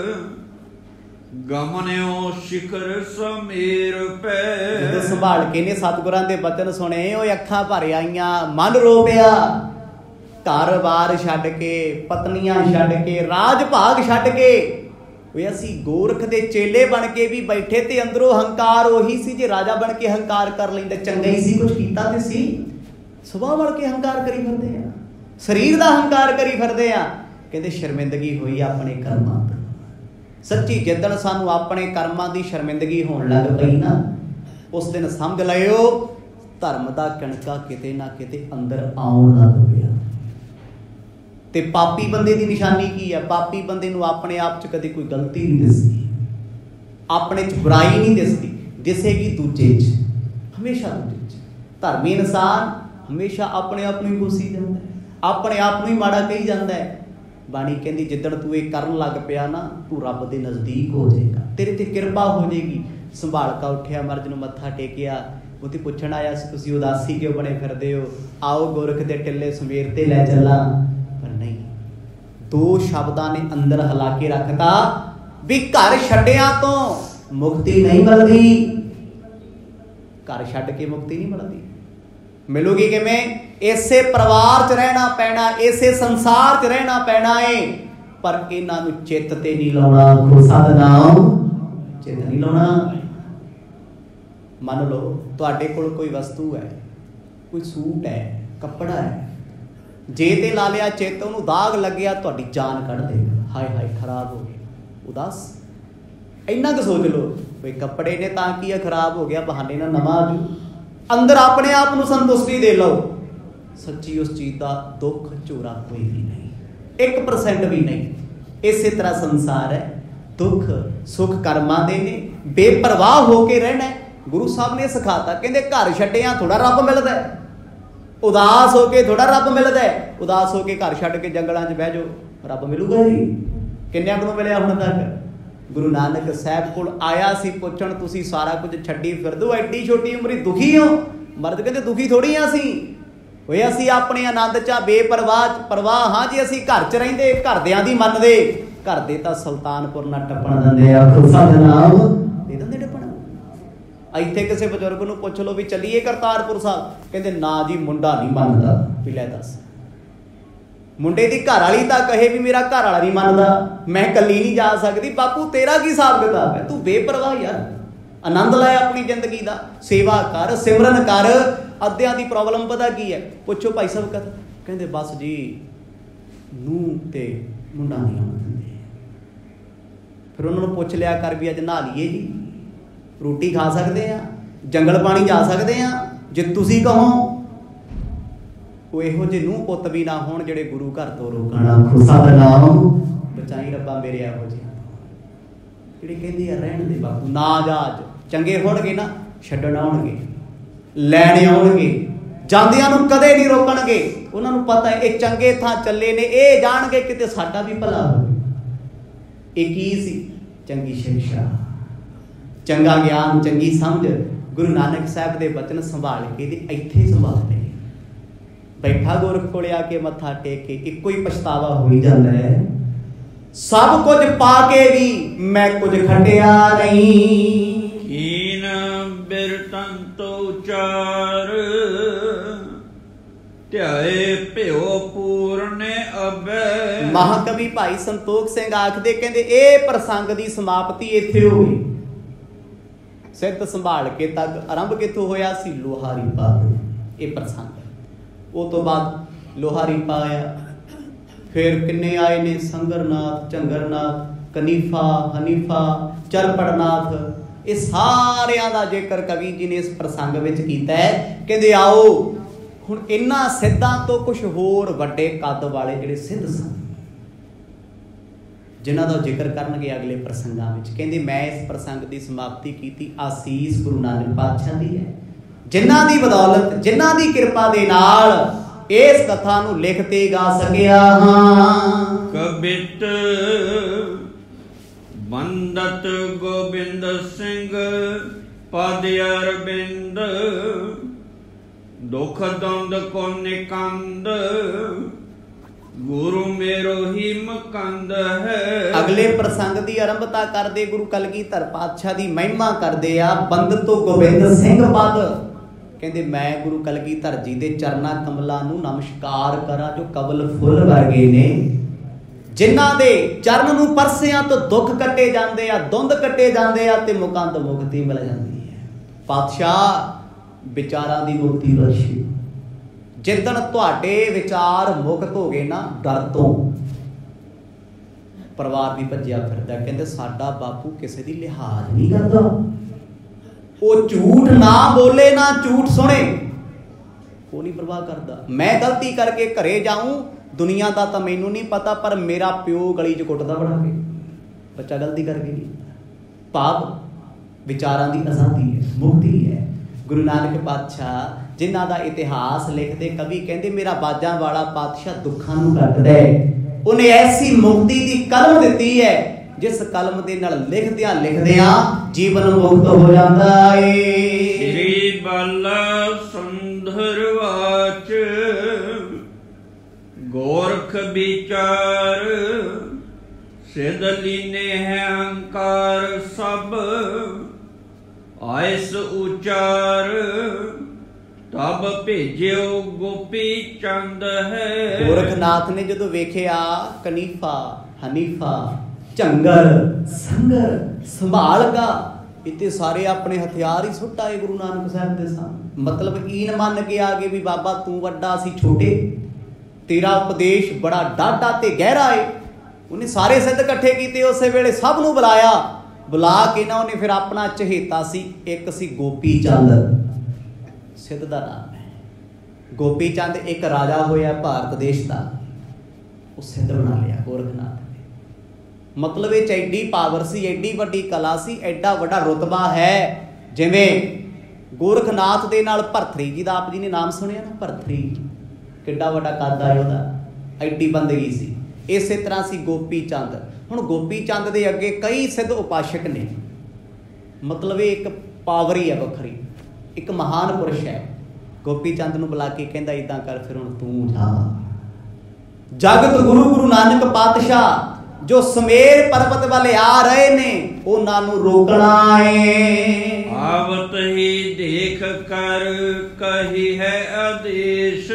गमन्यो शिखर समीर पै। जदों संभाल के ने सतगुरां दे बचन सुने, ओए अखां भर आईयां, मन रो पिया। घर बार छड्ड के, पत्नियां छड्ड के, राज भाग छड्ड के, ओए असीं गोरख दे चेले बन के भी बैठे ते अंदरों हंकार ओही सी। जे राजा बन के हंकार कर लैंदे चंगा ही सी, कुछ कीता ते सी। सुभाव वल के हंकार करी फिरदे आ, शरीर दा हंकार करी फिरदे आ। कहंदे शर्मिंदगी होई अपने कर्मां तो। सच्ची जिद्दण सानू अपने कर्मां दी शर्मिंदगी होण लग पई ना, उस दिन समझ लिओ धर्म दा कणका किते ना किते अंदर आउण लग पिया। ते पापी बंदे दी निशानी की है? पापी बंदे नू अपने आप च कदे कोई गलती नहीं दिसदी, अपने च बुराई नहीं दिसदी, दिसेगी दूजे च, हमेशा दूजे च। धर्मी इंसान हमेशा अपने आप नूं कोसी जांदा है, अपने आप नूं ही माड़ा कही जांदा है। बाणी कहती जिद्दण तू ये करन लग पिया ना, तू रब दे नज़दीक हो जाएगा, तेरे ते किरपा हो जाएगी। संभाल का उठिया, मर्ज नूं मत्था टेकिया, उते पुछण आया सी तुसीं उदासी क्यों बने फिरदे हो, आओ गोरख दे टिल्ले सवेर ते लै चला। पर नहीं, दो शब्दां ने अंदर हिला के रखता भी घर छड्डिया तो मुक्ति नहीं मिलदी। घर छड्ड के मुक्ति नहीं मिलदी, मिलूगी किवें? इसे परिवार च रहना पैना, इसे संसार च रहना पैना है, पर इन्हां नूं चित्त ते नहीं लाउणा। सतनाम चित्त नहीं लाउणा। मान लो तुहाडे कोल कोई वस्तु है, कोई सूट है, कपड़ा है, जे ते ला लिया चित्त, उहनूं दाग लग्या, तुहाडी जान कढ देगा। हाय हाय खराब हो गया, उदास। इन्ना कुछ सोच लो, कोई कपड़े ने तां की खराब हो गया, बहाने नाल नवां आ जू। अंदर अपने आप नूं संतुष्टि दे लो, सच्ची उस चीज़ का दुख झोरा कोई भी नहीं, एक परसेंट भी नहीं। इस तरह संसार है, दुख सुख कर्मां दे ने, बेपरवाह होके रहना है। गुरु साहब ने सिखाता, कहते घर छड्डिया थोड़ा रब मिलता है, उदास होके थोड़ा रब मिलता है। उदास होके घर छड्ड के जंगलों च बह जाओ, रब मिलूगा जी? किन्नियां को मिलिया हुण तक? गुरु नानक साहब कोल आया सी पुछण, तुसीं सारा कुछ छड्डी फिरदे हो, एड्डी छोटी उमरी दुखी हो? मर्द कहते दुखी थोड़ी हाँ सी, होए असीं अपने आनंद च बेपरवाह परवाह हाँ जी। असीं घर च रहिंदे, घरदियां दी मनदे, घर दे तां सुल्तानपुर ना टप्पण दिंदे आ, सतनाम दे दिंदे टप्पण। इत्थे किसी बजुर्ग नूं पुछ लो भी चलीए करतारपुर साहब, कहंदे ना जी मुंडा नहीं मनदा। भी लै दस, मुंडे दी घर वाली तां कहे भी मेरा घर वाला नहीं मनदा, मैं कल्ली नहीं जा सकती। बापू तेरा की हिसाब किताब है? तू बेपरवाह यार, आनंद लै अपनी जिंदगी का, सेवा कर, सिमरन कर। अद्धियां दी प्रॉब्लम पता की है? पुछो भाई साहब कद, कहंदे बस जी नूं ते मुंडा नहीं आउण दिंदे। फिर उन्होंने पुछ लिया कर भी अज नहा लीए जी, रोटी खा सकते हैं, जंगल पानी जा सकते हैं, जे तुसी कहो वो इहो जे नूह पुत भी ना होण जिहड़े गुरु घर तो रोकण। खुसा दा नाम बचाई रब्बा मेरे इहो जिहे जिहड़े कहंदे आ रहण दे बापू ना जा, चंगे होणगे ना छड्डण आउणगे, लैण आउणगे, ਜਾਂਦਿਆਂ ਨੂੰ ਕਦੇ ਨਹੀਂ ਰੋਕਣਗੇ। ਉਹਨਾਂ ਨੂੰ ਪਤਾ ਹੈ ਇਹ ਚੰਗੇ ਥਾਂ ਚੱਲੇ ਨੇ, ਇਹ ਜਾਣਗੇ ਕਿਤੇ ਸਾਡਾ ਵੀ ਭਲਾ ਹੋਵੇ। ਇਹ ਕੀ ਸੀ? ਚੰਗੀ ਸਿੱਖਿਆ, ਚੰਗਾ ਗਿਆਨ, ਚੰਗੀ ਸਮਝ। ਗੁਰੂ ਨਾਨਕ ਸਾਹਿਬ ਦੇ ਬਚਨ ਸੰਭਾਲ ਕੇ ਤੇ ਇੱਥੇ ਸੰਭਾਲਣੇ। ਬੈਠਾ ਗੋਰਖ ਕੋਲੇ ਆ ਕੇ ਮੱਥਾ ਟੇਕ ਕੇ ਇੱਕੋ ਹੀ ਪਛਤਾਵਾ ਹੋਈ ਜਾਂਦਾ ਹੈ, ਸਭ ਕੁਝ ਪਾ ਕੇ ਵੀ ਮੈਂ ਕੁਝ ਖੱਟਿਆ ਨਹੀਂ। ਹੀਨ ਬਿਰਤਨ ਤੋਂ ਚਾਰ ਧਿਆਏ ਭਿਓ ਪੂਰਨੇ ਅਬੈ। ਮਹਾਕਵੀ ਭਾਈ ਸੰਤੋਖ ਸਿੰਘ ਆਖਦੇ ਕਹਿੰਦੇ ਇਹ ਪ੍ਰਸੰਗ ਦੀ ਸਮਾਪਤੀ ਇੱਥੇ ਹੋ ਗਈ। ਸਿੱਧ ਸੰਭਾਲ ਕੇ ਤੱਕ ਆਰੰਭ ਕਿੱਥੋਂ ਹੋਇਆ ਸੀ? ਲੋਹਾਰੀ ਪਾ ਇਹ ਪ੍ਰਸੰਗ। ਉਹ ਤੋਂ ਬਾਅਦ ਲੋਹਾਰੀ ਪਾ ਆਇਆ, ਫਿਰ ਕਿੰਨੇ ਆਏ ਨੇ? ਸੰਗਰਨਾਥ, ਝੰਗਰਨਾਥ, ਕਨੀਫਾ, ਹਨੀਫਾ, ਚਰਪੜਨਾਥ। ਇਹ ਸਾਰਿਆਂ ਦਾ ਜ਼ਿਕਰ ਕਵੀ ਜੀ ਨੇ ਇਸ ਪ੍ਰਸੰਗ ਵਿੱਚ ਕੀਤਾ ਹੈ। ਕਹਿੰਦੇ ਆਓ ਹੁਣ ਇਹਨਾਂ ਸਿੱਧਾਂ ਤੋਂ ਕੁਛ ਹੋਰ ਵੱਡੇ ਕੱਦ ਵਾਲੇ ਜਿਹੜੇ ਸਿੱਧ ਸਨ, ਜਿਨ੍ਹਾਂ ਦਾ ਜ਼ਿਕਰ ਕਰਨਗੇ ਅਗਲੇ ਪ੍ਰਸੰਗਾਂ ਵਿੱਚ। ਕਹਿੰਦੇ ਮੈਂ ਇਸ ਪ੍ਰਸੰਗ ਦੀ ਸਮਾਪਤੀ ਕੀਤੀ ਆਸੀਸ ਗੁਰੂ ਨਾਨਕ ਪਾਤਸ਼ਾਹ ਦੀ ਹੈ, ਜਿਨ੍ਹਾਂ ਦੀ ਬਦੌਲਤ, ਜਿਨ੍ਹਾਂ ਦੀ ਕਿਰਪਾ ਦੇ ਨਾਲ ਇਸ ਕਥਾ ਨੂੰ ਲਿਖ ਤੇ ਗਾ ਸਕਿਆ ਹਾਂ। ਕਬਿਤ ਬੰਦਤ ਗੋਬਿੰਦ ਸਿੰਘ ਪਦ ਅਰਬਿੰਦ ਦੁਖ ਦੰਦ ਕੋ ਨਿਕੰਦ ਗੁਰੂ ਮੇਰੋ ਹੀ ਮਕੰਦ ਹੈ। ਅਗਲੇ ਪ੍ਰਸੰਗ ਦੀ ਆਰੰਭਤਾ ਕਰਦੇ ਗੁਰੂ ਕਲਗੀਧਰ ਪਾਤਸ਼ਾਹ ਦੀ ਮਹਿਮਾ ਕਰਦੇ ਆ। ਬੰਦਤ ਤੋਂ ਗੋਬਿੰਦ ਸਿੰਘ ਪਦ, ਕਹਿੰਦੇ ਮੈਂ ਗੁਰੂ ਕਲਗੀਧਰ ਜੀ ਦੇ ਚਰਨਾਂ ਕਮਲਾਂ ਨੂੰ ਨਮਸਕਾਰ ਕਰਾਂ ਜੋ ਕਬਲ ਫੁੱਲ ਵਰਗੇ ਨੇ, ਜਿਨ੍ਹਾਂ ਦੇ ਚਰਨ ਨੂੰ ਪਰਸਿਆਂ ਤੋਂ ਦੁੱਖ ਕੱਟੇ ਜਾਂਦੇ ਆ, ਦੁੰਦ ਕੱਟੇ ਜਾਂਦੇ ਆ ਤੇ ਮੁਕੰਦ ਮੁਕਤੀ ਮਿਲ ਜਾਂਦੀ ਹੈ। ਪਾਤਸ਼ਾਹ ਵਿਚਾਰਾਂ ਦੀ ਮੁਕਤੀ ਬਖਸ਼ੀ। ਜਿੱਦਣ ਤੁਹਾਡੇ ਵਿਚਾਰ ਮੁਕਤ ਹੋ ਗਏ ਨਾ ਡਰ ਤੋਂ, ਪਰਿਵਾਰ ਵੀ ਭੱਜਿਆ ਫਿਰਦਾ, ਕਹਿੰਦੇ ਸਾਡਾ ਬਾਪੂ ਕਿਸੇ ਦੀ ਲਿਹਾਜ਼ ਨਹੀਂ ਕਰਦਾ, ਉਹ ਝੂਠ ਨਾ ਬੋਲੇ ਨਾ ਝੂਠ ਸੁਣੇ, ਉਹ ਨਹੀਂ ਪਰਵਾਹ ਕਰਦਾ। ਮੈਂ ਗਲਤੀ ਕਰਕੇ ਘਰੇ ਜਾਊਂ, ਦੁਨੀਆ ਦਾ ਤਾਂ ਮੈਨੂੰ ਨਹੀਂ ਪਤਾ, ਪਰ ਮੇਰਾ ਪਿਓ ਗਲੀ 'ਚ ਕੁੱਟਦਾ ਬਣਾ ਕੇ, ਬੱਚਾ ਗਲਤੀ ਕਰਕੇ ਨਹੀਂ। ਭਾਵ ਵਿਚਾਰਾਂ ਦੀ ਆਜ਼ਾਦੀ ਹੈ, ਮੁਕਤੀ ਹੈ। ਗੁਰੂ ਨਾਨਕ ਪਾਤਸ਼ਾਹ ਜਿਨ੍ਹਾਂ ਦਾ ਇਤਿਹਾਸ ਲਿਖਦੇ ਕਵੀ ਕਹਿੰਦੇ ਮੇਰਾ ਬਾਜਾਂ ਵਾਲਾ ਪਾਤਸ਼ਾਹ ਦੁੱਖਾਂ ਨੂੰ ਕੱਟਦਾ ਹੈ। ਉਹਨੇ ਐਸੀ ਮੁਕਤੀ ਦੀ ਕਲਮ ਦਿੱਤੀ ਹੈ ਜਿਸ ਕਲਮ ਦੇ ਨਾਲ ਲਿਖਦਿਆਂ ਲਿਖਦਿਆਂ ਜੀਵਨ ਮੁਕਤ ਹੋ ਜਾਂਦਾ ਏ। ਸ੍ਰੀ ਬਾਲਾ ਸੰਧਰ ਵਾਚ ਗੋਰਖ ਵਿਚਾਰ ਸਿਧ ਲੀਨੇ ਹੈ ਅਹੰਕਾਰ ਸਭ ਆਇਸ ਉਚਾਰ ਤਬ ਭੇਜਿਓ ਗੋਪੀ ਚੰਦ ਹੈ। ਗੋਰਖਨਾਥ ਨੇ ਜਦੋਂ ਵੇਖਿਆ ਕਨੀਫਾ, ਹਨੀਫਾ, ਝੰਗਰ, ਸੰਗਰ ਸੰਭਾਲਗਾ, ਇੱਥੇ ਸਾਰੇ ਆਪਣੇ ਹਥਿਆਰ ਹੀ ਸੁੱਟ ਆਏ ਗੁਰੂ ਨਾਨਕ ਸਾਹਿਬ ਦੇ ਸਾਹਮਣੇ। ਮਤਲਬ ਈਨ ਮੰਨ ਕੇ ਆ ਗਏ ਵੀ ਬਾਬਾ ਤੂੰ ਵੱਡਾ ਸੀ ਛੋਟੇ, ਤੇਰਾ ਉਪਦੇਸ਼ ਬੜਾ ਡਾਢਾ ਤੇ ਗਹਿਰਾ ਏ। ਉਹਨੇ ਸਾਰੇ ਸਿੱਧ ਇਕੱਠੇ ਕੀਤੇ, ਉਸੇ ਵੇਲੇ ਸਭ ਨੂੰ ਬੁਲਾਇਆ। ਬੁਲਾ ਕੇ ਨਾ ਉਹਨੇ ਫਿਰ ਆਪਣਾ ਚਹੇਤਾ ਸੀ, ਇੱਕ ਸੀ ਗੋਪੀ ਚੰਦ, ਸਿੱਧ ਦਾ ਨਾਮ ਹੈ ਗੋਪੀ ਚੰਦ, ਇੱਕ ਰਾਜਾ ਹੋਇਆ ਭਾਰਤ ਦੇਸ਼ ਦਾ, ਉਹ ਸਿੱਧ ਬਣਾ ਲਿਆ ਗੋਰਖਨਾਥ ਨੇ। ਮਤਲਬ ਇਹ 'ਚ ਐਡੀ ਪਾਵਰ ਸੀ, ਐਡੀ ਵੱਡੀ ਕਲਾ ਸੀ, ਐਡਾ ਵੱਡਾ ਰੁਤਬਾ ਹੈ। ਜਿਵੇਂ ਗੋਰਖਨਾਥ ਦੇ ਨਾਲ ਭਰਤਰੀ ਜੀ ਦਾ ਆਪ ਜੀ ਨੇ ਨਾਮ ਸੁਣਿਆ ਨਾ, ਭਰਤਰੀ ਕਿੱਡਾ ਵੱਡਾ ਕੱਦ ਆ ਉਹਦਾ, ਐਡੀ ਬੰਦਗੀ ਸੀ। ਇਸੇ ਤਰ੍ਹਾਂ ਸੀ ਗੋਪੀ ਚੰਦ। ਹੁਣ ਗੋਪੀ ਚੰਦ ਦੇ ਅੱਗੇ ਕਈ ਸਿੱਧ ਉਪਾਸ਼ਕ ਨੇ, ਮਤਲਬ ਇਹ ਇੱਕ ਪਾਵਰ ਹੀ ਹੈ ਵੱਖਰੀ, ਇੱਕ ਮਹਾਨ ਪੁਰਸ਼ ਹੈ। ਗੋਪੀ ਚੰਦ ਨੂੰ ਬੁਲਾ ਕੇ ਕਹਿੰਦਾ ਏਦਾਂ ਕਰ, ਫਿਰ ਹੁਣ ਤੂੰ ਜਾ। ਜਗਤ ਗੁਰੂ ਗੁਰੂ ਨਾਨਕ ਪਾਤਸ਼ਾਹ ਜੋ ਸਮੇਰ ਪਰਬਤ ਵਾਲੇ ਆ ਰਹੇ ਨੇ, ਉਹਨਾਂ ਨੂੰ ਰੋਕਣਾ ਏ। ਆਵਤ ਹੀ ਦੇਖ ਕਰ ਕਹੀ ਹੈ ਆਦੇਸ਼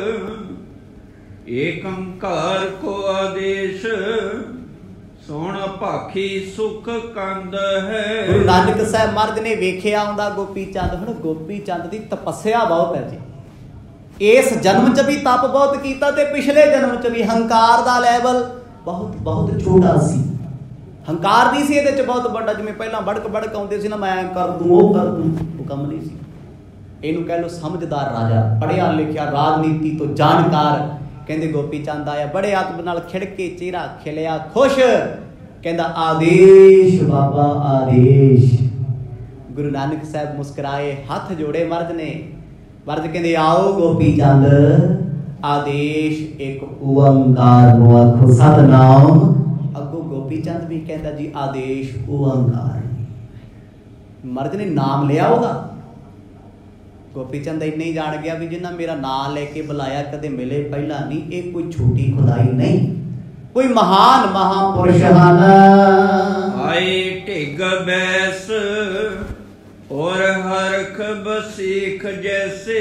ਏਕੰਕਾਰ ਕੋ ਆਦੇਸ਼ ਸੋਹਣ ਭਾਖੀ ਸੁਖ ਕੰਦ ਹੈ। ਗੁਰੂ ਨਾਨਕ ਸਾਹਿਬ ਮਹਾਰਾਜ ਨੇ ਵੇਖਿਆ ਆਉਂਦਾ ਗੋਪੀ ਚੰਦ। ਹੁਣ ਗੋਪੀ ਚੰਦ ਦੀ ਤਪੱਸਿਆ ਬਹੁਤ ਹੈ ਜੀ। ਇਸ ਜਨਮ 'ਚ ਵੀ ਤਪ ਬਹੁਤ ਕੀਤਾ ਤੇ ਪਿਛਲੇ ਜਨਮ 'ਚ ਵੀ। ਹੰਕਾਰ ਦਾ ਲੈਵਲ ਬਹੁਤ ਬਹੁਤ ਛੋਟਾ ਸੀ, ਹੰਕਾਰ ਨਹੀਂ ਸੀ ਇਹਦੇ 'ਚ ਬਹੁਤ ਵੱਡਾ, ਜਿਵੇਂ ਪਹਿਲਾਂ ਬੜਕ ਬੜਕ ਆਉਂਦੇ ਸੀ ਨਾ, ਮੈਂ ਕਰ ਦੂੰ ਉਹ ਕਰ ਦੂੰ, ਉਹ ਕੰਮ ਨਹੀਂ ਸੀ। ਇਹਨੂੰ ਕਹਿ ਲਓ ਸਮਝਦਾਰ ਰਾਜਾ, ਪੜ੍ਹਿਆ ਲਿਖਿਆ, ਰਾਜਨੀਤੀ ਤੋਂ ਜਾਣਕਾਰ। ਕਹਿੰਦੇ ਗੋਪੀ ਚੰਦ ਆਇਆ, ਬੜੇ ਆਤਮ ਨਾਲ ਖਿੜ ਕੇ ਚਿਹਰਾ ਖਿਲਿਆ ਖੁਸ਼, ਕਹਿੰਦਾ ਆਦੇਸ਼ ਬਾਬਾ ਆਦੇਸ਼। ਗੁਰੂ ਨਾਨਕ ਸਾਹਿਬ ਮੁਸਕਰਾਏ, ਹੱਥ ਜੋੜੇ ਮਰਦ ਨੇ। ਮਰਦ ਕਹਿੰਦੇ ਆਓ ਗੋਪੀ ਚੰਦ, ਆਦੇਸ਼ ਇੱਕ ਓੰਕਾਰ ਨੂੰ ਆਖੋ ਸਤਨਾਮ। ਅੱਗੋਂ ਗੋਪੀ ਚੰਦ ਵੀ ਕਹਿੰਦਾ ਜੀ ਆਦੇਸ਼ ਓੰਕਾਰ। ਮਰਦ ਨੇ ਨਾਮ ਲਿਆ ਉਹਦਾ। ਗੋਪੀ ਚੰਦ ਇੰਨੇ ਹੀ ਜਾਣ ਗਿਆ ਵੀ ਜਿੰਨਾ ਮੇਰਾ ਨਾਂ ਲੈ ਕੇ ਬੁਲਾਇਆ ਕਦੇ ਮਿਲੇ ਪਹਿਲਾਂ ਨਹੀਂ, ਇਹ ਕੋਈ ਛੋਟੀ ਖੁਦਾਈ ਨਹੀਂ, ਕੋਈ ਮਹਾਨ ਮਹਾਪੁਰਸ਼ ਹਨ। ਆਏ ਢਿੱਗ ਬੈਸ ਔਰ ਹਰਖ ਬਸੀਖ ਜੈਸੇ,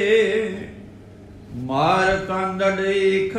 ਮਾਰ ਤੰਦ ਦੇਖ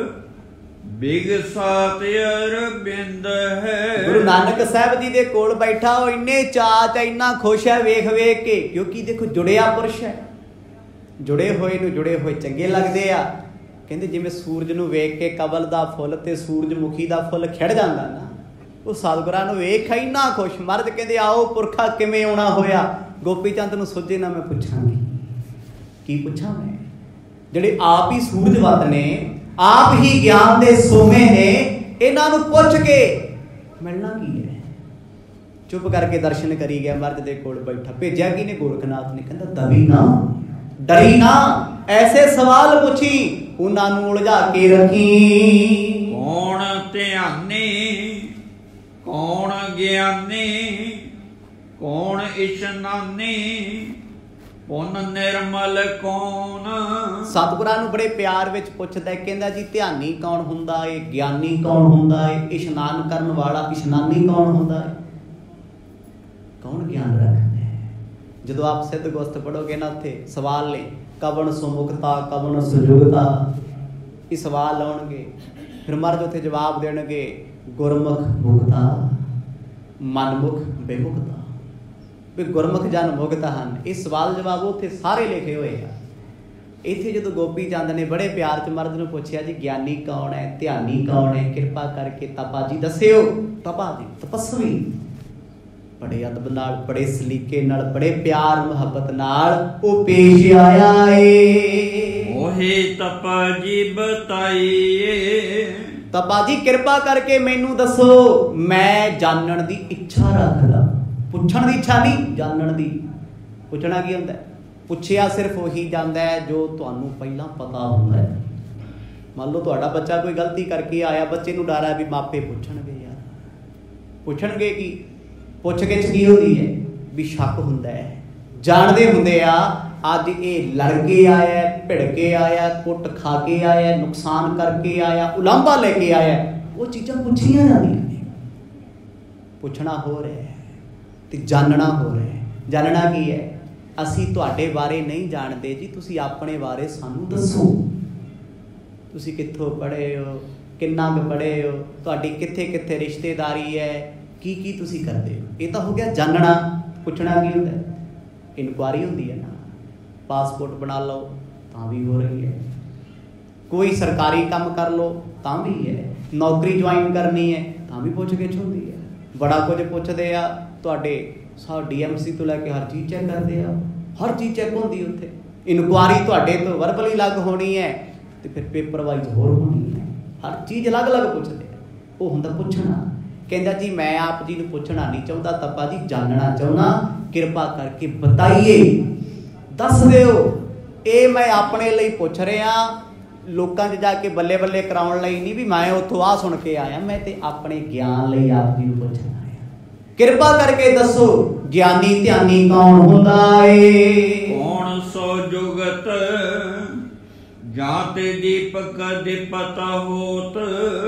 ਬਿਗ ਸਾਤ ਅਰਬਿੰਦ ਹੈ। ਗੁਰੂ ਨਾਨਕ ਸਾਹਿਬ ਜੀ ਦੇ ਕੋਲ ਬੈਠਾ, ਉਹ ਇੰਨੇ ਚਾਅ ਚ ਇੰਨਾ ਖੁਸ਼ ਹੈ ਵੇਖ ਵੇਖ ਕੇ, ਕਿਉਂਕਿ ਦੇਖੋ ਜੁੜਿਆ ਪੁਰਸ਼ ਹੈ, ਜੁੜੇ ਹੋਏ ਨੂੰ ਜੁੜੇ ਹੋਏ ਚੰਗੇ ਲੱਗਦੇ ਆ। ਕਹਿੰਦੇ ਜਿਵੇਂ ਸੂਰਜ ਨੂੰ ਵੇਖ ਕੇ ਕਬਲ ਦਾ ਫੁੱਲ ਤੇ ਸੂਰਜਮੁਖੀ ਦਾ ਫੁੱਲ ਖਿੜ ਜਾਂਦਾ ਨਾ, ਉਹ ਸਤਿਗੁਰਾਂ ਨੂੰ ਵੇਖ ਇੰਨਾ ਖੁਸ਼। ਮਰਦ ਕਹਿੰਦੇ ਆਓ ਪੁਰਖਾ ਕਿਵੇਂ ਆਉਣਾ ਹੋਇਆ। ਗੋਪੀ ਚੰਦ ਨੂੰ ਸੁੱਝੇ ਨਾ, ਮੈਂ ਪੁੱਛਾਂਗੀ। ਕੀ ਪੁੱਛਾਂ ਮੈਂ? ਜਿਹੜੇ ਆਪ ਹੀ ਸੂਰਜਵਤ ਨੇ, ਆਪ ਹੀ ਗਿਆਨ ਦੇ ਸੋਮੇ ਨੇ, ਇਹਨਾਂ ਨੂੰ ਪੁੱਛ ਕੇ ਮਿਲਣਾ ਕੀ ਹੈ? ਚੁੱਪ ਕਰਕੇ ਦਰਸ਼ਨ ਕਰੀ ਗਿਆ, ਮਰਦ ਦੇ ਕੋਲ ਬੈਠਾ। ਭੇਜਿਆ ਕੀ ਨੇ? ਗੋਰਖਨਾਥ ਨੇ। ਕਹਿੰਦਾ ਦਬੀ ਨਾ, ਡਰੀ ਨਾ, ਐਸੇ ਸਵਾਲ ਪੁੱਛੀ, ਉਹਨਾਂ ਨੂੰ ਉਲਝਾ ਕੇ ਰੱਖੀ। ਕੌਣ ਧਿਆਨੀ, ਕੌਣ ਗਿਆਨੀ, ਕੌਣ ਇਸ਼ਨਾਨੀ, ਪੁੰਨ ਨਿਰਮਲ ਕੌਣ। ਸਤਿਗੁਰਾਂ ਨੂੰ ਬੜੇ ਪਿਆਰ ਵਿੱਚ ਪੁੱਛਦਾ, ਕਹਿੰਦਾ ਜੀ ਧਿਆਨੀ ਕੌਣ ਹੁੰਦਾ ਏ, ਗਿਆਨੀ ਕੌਣ ਹੁੰਦਾ ਏ, ਇਸ਼ਨਾਨ ਕਰਨ ਵਾਲਾ ਇਸ਼ਨਾਨੀ ਕੌਣ ਹੁੰਦਾ ਏ, ਕੌਣ ਗਿਆਨ ਰੱਖਦਾ। ਜਦੋਂ ਆਪ ਸਿੱਧ ਗੋਸਤ ਪੜੋਗੇ ਨਾ, ਉੱਥੇ ਸਵਾਲ ਨੇ, ਕਵਣ ਸੁਮੁਖਤਾ ਕਵਣ ਸੁਜੁਗਤਾ, ਇਹ ਸਵਾਲ ਆਉਣਗੇ। ਫਿਰ ਮਰਦ ਉੱਥੇ ਜਵਾਬ ਦੇਣਗੇ, ਗੁਰਮੁਖ ਮੁਕਤਾ, ਮਨਮੁਖ ਬੇਮੁਕਤਾ। ਵੀ ਗੁਰਮੁਖ ਜਨ ਮੁਕਤ ਹਨ। ਇਹ ਸਵਾਲ ਜਵਾਬ ਉੱਥੇ ਸਾਰੇ ਲਿਖੇ ਹੋਏ ਆ। ਇੱਥੇ ਜਦੋਂ ਗੋਪੀ ਚੰਦ ਨੇ ਬੜੇ ਪਿਆਰ ਚ ਮਰਦ ਨੂੰ ਪੁੱਛਿਆ ਜੀ ਗਿਆਨੀ ਕੌਣ ਹੈ, ਧਿਆਨੀ ਕੌਣ ਹੈ, ਕਿਰਪਾ ਕਰਕੇ ਤਪਾ ਜੀ ਦੱਸਿਓ। ਤਪਾ ਜੀ ਤਪਸਵੀ, ਬੜੇ ਅਦਬ ਨਾਲ, ਬੜੇ ਸਲੀਕੇ ਨਾਲ, ਬੜੇ ਪਿਆਰ ਮੁਹੱਬਤ ਨਾਲ ਉਹ ਪੇਸ਼ ਆਇਆ ਏ। ਓਹੇ ਤਪਾ ਜੀ ਬਤਾਈਏ, ਤਪਾ ਜੀ ਕਿਰਪਾ ਕਰਕੇ ਮੈਨੂੰ ਦੱਸੋ, ਮੈਂ ਜਾਣਨ ਦੀ ਇੱਛਾ ਰੱਖਦਾ। ਪੁੱਛਣ ਦੀ ਇੱਛਾ ਨਹੀਂ, ਜਾਣਨ ਦੀ। ਪੁੱਛਣਾ ਕੀ ਹੁੰਦਾ? ਪੁੱਛਿਆ ਸਿਰਫ ਉਹੀ ਜਾਂਦਾ ਹੈ ਜੋ ਤੁਹਾਨੂੰ ਪਹਿਲਾਂ ਪਤਾ ਹੁੰਦਾ ਹੈ। ਮੰਨ ਲਓ ਤੁਹਾਡਾ ਬੱਚਾ ਕੋਈ ਗਲਤੀ ਕਰਕੇ ਆਇਆ, ਬੱਚੇ ਨੂੰ ਡਰ ਹੈ ਵੀ ਮਾਪੇ ਪੁੱਛਣਗੇ। ਯਾਰ ਪੁੱਛਣਗੇ ਕੀ? ਪੁੱਛ ਗਿੱਛ ਕੀ ਹੁੰਦੀ ਹੈ? ਵੀ ਸ਼ੱਕ ਹੁੰਦਾ ਹੈ, ਜਾਣਦੇ ਹੁੰਦੇ ਆ ਅੱਜ ਇਹ ਲੜ ਕੇ ਆਇਆ, ਭਿੜ ਕੇ ਆਇਆ, ਕੁੱਟ ਖਾ ਕੇ ਆਇਆ, ਨੁਕਸਾਨ ਕਰਕੇ ਆਇਆ, ਉਲਾਂਭਾ ਲੈ ਕੇ ਆਇਆ। ਉਹ ਚੀਜ਼ਾਂ ਪੁੱਛੀਆਂ ਜਾਂਦੀਆਂ ਨੇ। ਪੁੱਛਣਾ ਹੋ ਰਿਹਾ ਹੈ ਤੇ ਜਾਣਨਾ ਹੋ ਰਿਹਾ ਹੈ। ਜਾਣਨਾ ਕੀ ਹੈ? ਅਸੀਂ ਤੁਹਾਡੇ ਬਾਰੇ ਨਹੀਂ ਜਾਣਦੇ ਜੀ, ਤੁਸੀਂ ਆਪਣੇ ਬਾਰੇ ਸਾਨੂੰ ਦੱਸੋ। ਤੁਸੀਂ ਕਿੱਥੋਂ ਪੜ੍ਹੇ ਹੋ, ਕਿੰਨਾ ਕੁ ਪੜ੍ਹੇ ਹੋ, ਤੁਹਾਡੀ ਕਿੱਥੇ ਕਿੱਥੇ ਰਿਸ਼ਤੇਦਾਰੀ ਹੈ, ਕੀ ਕੀ ਤੁਸੀਂ ਕਰਦੇ ਹੋ। ਇਹ ਤਾਂ ਹੋ ਗਿਆ ਜਾਣਨਾ। ਪੁੱਛਣਾ ਕੀ ਹੁੰਦਾ? ਇਨਕੁਆਰੀ ਹੁੰਦੀ ਹੈ ਨਾ। ਪਾਸਪੋਰਟ ਬਣਾ ਲਓ ਤਾਂ ਵੀ ਹੋ ਰਹੀ ਹੈ, ਕੋਈ ਸਰਕਾਰੀ ਕੰਮ ਕਰ ਲਓ ਤਾਂ ਵੀ ਹੈ, ਨੌਕਰੀ ਜੁਆਇਨ ਕਰਨੀ ਹੈ ਤਾਂ ਵੀ ਪੁੱਛ ਗਿੱਛ ਹੁੰਦੀ ਹੈ। ਬੜਾ ਕੁਝ ਪੁੱਛਦੇ ਆ ਤੁਹਾਡੇ, ਸਾ ਡੀ ਐਮ ਸੀ ਤੋਂ ਲੈ ਕੇ ਹਰ ਚੀਜ਼ ਚੈੱਕ ਕਰਦੇ ਆ, ਹਰ ਚੀਜ਼ ਚੈੱਕ ਹੁੰਦੀ ਉੱਥੇ। ਇਨਕੁਆਰੀ ਤੁਹਾਡੇ ਤੋਂ ਵਰਬਲੀ ਅਲੱਗ ਹੋਣੀ ਹੈ ਤੇ ਫਿਰ ਪੇਪਰ ਵਾਈਜ਼ ਹੋਰ ਹੋਣੀ ਹੈ। ਹਰ ਚੀਜ਼ ਅਲੱਗ ਅਲੱਗ ਪੁੱਛਦੇ ਆ। ਉਹ ਹੁੰਦਾ ਪੁੱਛਣਾ। ਕਹਿੰਦਾ ਜੀ ਮੈਂ ਆਪ ਜੀ ਨੂੰ ਪੁੱਛਣਾ ਨਹੀਂ ਚਾਹੁੰਦਾ, ਤਪਾ ਜੀ ਜਾਣਨਾ ਚਾਹੁੰਦਾ, ਕਿਰਪਾ ਕਰਕੇ ਬਤਾਈਏ, ਦੱਸ ਦਿਓ। ਇਹ ਮੈਂ ਆਪਣੇ ਲਈ ਪੁੱਛ ਰਿਹਾ, ਲੋਕਾਂ 'ਚ ਜਾ ਕੇ ਬੱਲੇ ਬੱਲੇ ਕਰਾਉਣ ਲਈ ਨਹੀਂ ਵੀ ਮੈਂ ਉੱਥੋਂ ਆਹ ਸੁਣ ਕੇ ਆਇਆ। ਮੈਂ ਤੇ ਆਪਣੇ ਗਿਆਨ ਲਈ ਆਪ ਜੀ ਨੂੰ ਪੁੱਛਣਾ ਆਇਆ। ਕਿਰਪਾ ਕਰਕੇ ਦੱਸੋ ਗਿਆਨੀ ਧਿਆਨੀ ਕੌਣ ਹੁੰਦਾ ਏ? ਕੌਣ ਸੋ ਜੁਗਤ ਜਾਂ ਤੇ ਦੀਪਕ ਦੀਪਤ ਹੋਤ।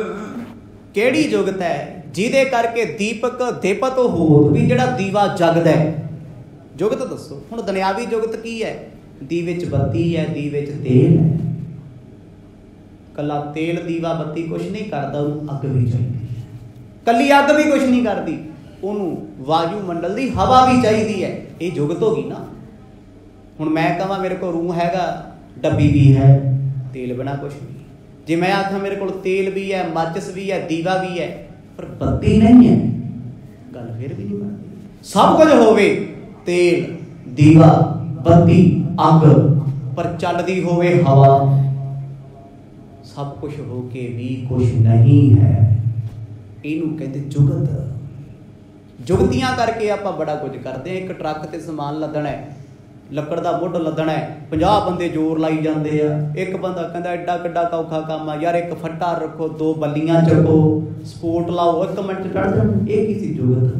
ਕਿਹੜੀ ਜੁਗਤ ਹੈ ਜਿਹਦੇ ਕਰਕੇ ਦੀਪਕ ਦੀਪਤ ਹੋਤ, ਵੀ ਜਿਹੜਾ ਦੀਵਾ ਜਗਦਾ ਹੈ। ਜੁਗਤ ਦੱਸੋ। ਹੁਣ ਦੁਨਿਆਵੀ ਜੁਗਤ ਕੀ ਹੈ? ਦੀਵੇ 'ਚ ਬੱਤੀ ਹੈ, ਦੀਵੇ 'ਚ ਤੇਲ ਹੈ। ਕੱਲਾ ਤੇਲ ਦੀਵਾ ਬੱਤੀ ਕੁਛ ਨਹੀਂ ਕਰਦਾ, ਉਹਨੂੰ ਅੱਗ ਵੀ ਚਾਹੀਦੀ ਹੈ। ਕੱਲੀ ਅੱਗ ਵੀ ਕੁਛ ਨਹੀਂ ਕਰਦੀ, ਉਹਨੂੰ ਵਾਯੂ ਮੰਡਲ ਦੀ ਹਵਾ ਵੀ ਚਾਹੀਦੀ ਹੈ। ਇਹ ਜੁਗਤ ਹੋ ਗਈ ਨਾ। ਹੁਣ ਮੈਂ ਕਹਾਂ ਮੇਰੇ ਕੋਲ ਰੂਹ ਹੈਗਾ, ਡੱਬੀ ਵੀ ਹੈ, ਤੇਲ ਬਿਨਾ ਕੁਛ ਨਹੀਂ। ਜੇ ਮੈਂ ਆਖਾਂ ਮੇਰੇ ਕੋਲ ਤੇਲ ਵੀ ਹੈ, ਮਾਚਿਸ ਵੀ ਹੈ, ਦੀਵਾ ਵੀ ਹੈ, ਪਰ ਬੱਤੀ ਨਹੀਂ ਹੈ, फिर भी नहीं बनती। सब कुछ होवे, तेल, दीवा, बत्ती, अग, पर चलती होवे हवा, सब कुछ हो के भी कुछ नहीं है। इनू कहते जुगत। जुगतियां करके आप बड़ा कुछ करते हैं। एक ट्रक ते समान लदना है, ਲੱਕੜ ਦਾ ਮੁੱਢ ਲੱਦਣਾ ਹੈ, ਪੰਜਾਹ ਬੰਦੇ ਜ਼ੋਰ ਲਾਈ ਜਾਂਦੇ ਆ। ਇੱਕ ਬੰਦਾ ਕਹਿੰਦਾ ਐਡਾ ਕਿੱਡਾ ਔਖਾ ਕੰਮ ਆ ਯਾਰ, ਇੱਕ ਫੱਟਾ ਰੱਖੋ, ਦੋ ਬੱਲੀਆਂ ਚੱਕੋ, ਸਪੋਰਟ ਲਾਓ, ਇੱਕ ਮਿੰਟ ਚ ਚੜ ਜਾਣ। ਇਹ ਕੀ ਸੀ? ਜੁਗਤ।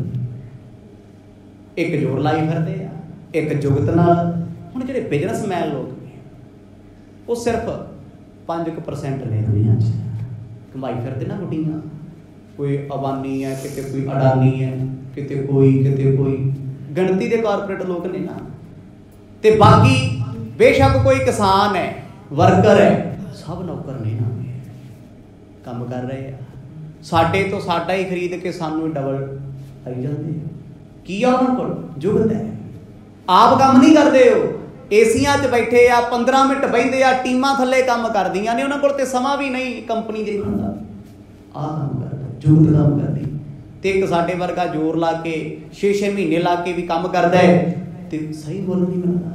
ਇੱਕ ਜ਼ੋਰ ਲਾਈ ਫਿਰਦੇ ਆ, ਇੱਕ ਜੁਗਤ ਨਾਲ। ਹੁਣ ਜਿਹੜੇ ਬਿਜ਼ਨਸਮੈਨ ਲੋਕ ਨੇ ਉਹ ਸਿਰਫ ਪੰਜ ਕੁ ਪਰਸੈਂਟ ਨੇ ਦੁਨੀਆ 'ਚ ਕਮਾਈ ਫਿਰਦੇ ਨਾ ਗੁੱਡੀਆਂ। ਕੋਈ ਅਬਾਨੀ ਹੈ, ਕਿਤੇ ਕੋਈ ਅਡਾਨੀ ਹੈ, ਕਿਤੇ ਕੋਈ ਕਿਤੇ ਕੋਈ। ਗਿਣਤੀ ਦੇ ਕਾਰਪੋਰੇਟ ਲੋਕ ਨੇ ਨਾ। ਤੇ ਬਾਕੀ ਬੇਸ਼ੱਕ ਕੋਈ ਕਿਸਾਨ ਹੈ, ਵਰਕਰ ਹੈ, ਸਭ ਨੌਕਰ ਨੇ ਨਾ, ਕੰਮ ਕਰ ਰਹੇ ਆ। ਸਾਡੇ ਤੋਂ ਸਾਡਾ ਹੀ ਖਰੀਦ ਕੇ ਸਾਨੂੰ ਡਬਲ ਆਈ ਜਾਂਦੇ ਆ। ਕੀ ਆ ਉਹਨਾਂ ਕੋਲ? ਜੁਗਤ ਹੈ। ਆਪ ਕੰਮ ਨਹੀਂ ਕਰਦੇ। ਉਹ ਏਸੀਆਂ 'ਚ ਬੈਠੇ ਆ, ਪੰਦਰਾਂ ਮਿੰਟ ਬਹਿੰਦੇ ਆ, ਟੀਮਾਂ ਥੱਲੇ ਕੰਮ ਕਰਦੀਆਂ ਨੇ। ਉਹਨਾਂ ਕੋਲ ਤੇ ਸਮਾਂ ਵੀ ਨਹੀਂ ਕੰਪਨੀ ਦੇ ਹੁੰਦਾ। ਆਹ ਕੰਮ ਕਰਦਾ, ਜੁਗਤ ਕੰਮ ਕਰਦੀ। ਤੇ ਇੱਕ ਸਾਡੇ ਵਰਗਾ ਜ਼ੋਰ ਲਾ ਕੇ ਛੇ ਛੇ ਮਹੀਨੇ ਲਾ ਕੇ ਵੀ ਕੰਮ ਕਰਦਾ ਹੈ ਤੇ ਸਹੀ ਮੁੱਲ ਨਹੀਂ ਮਿਲਦਾ।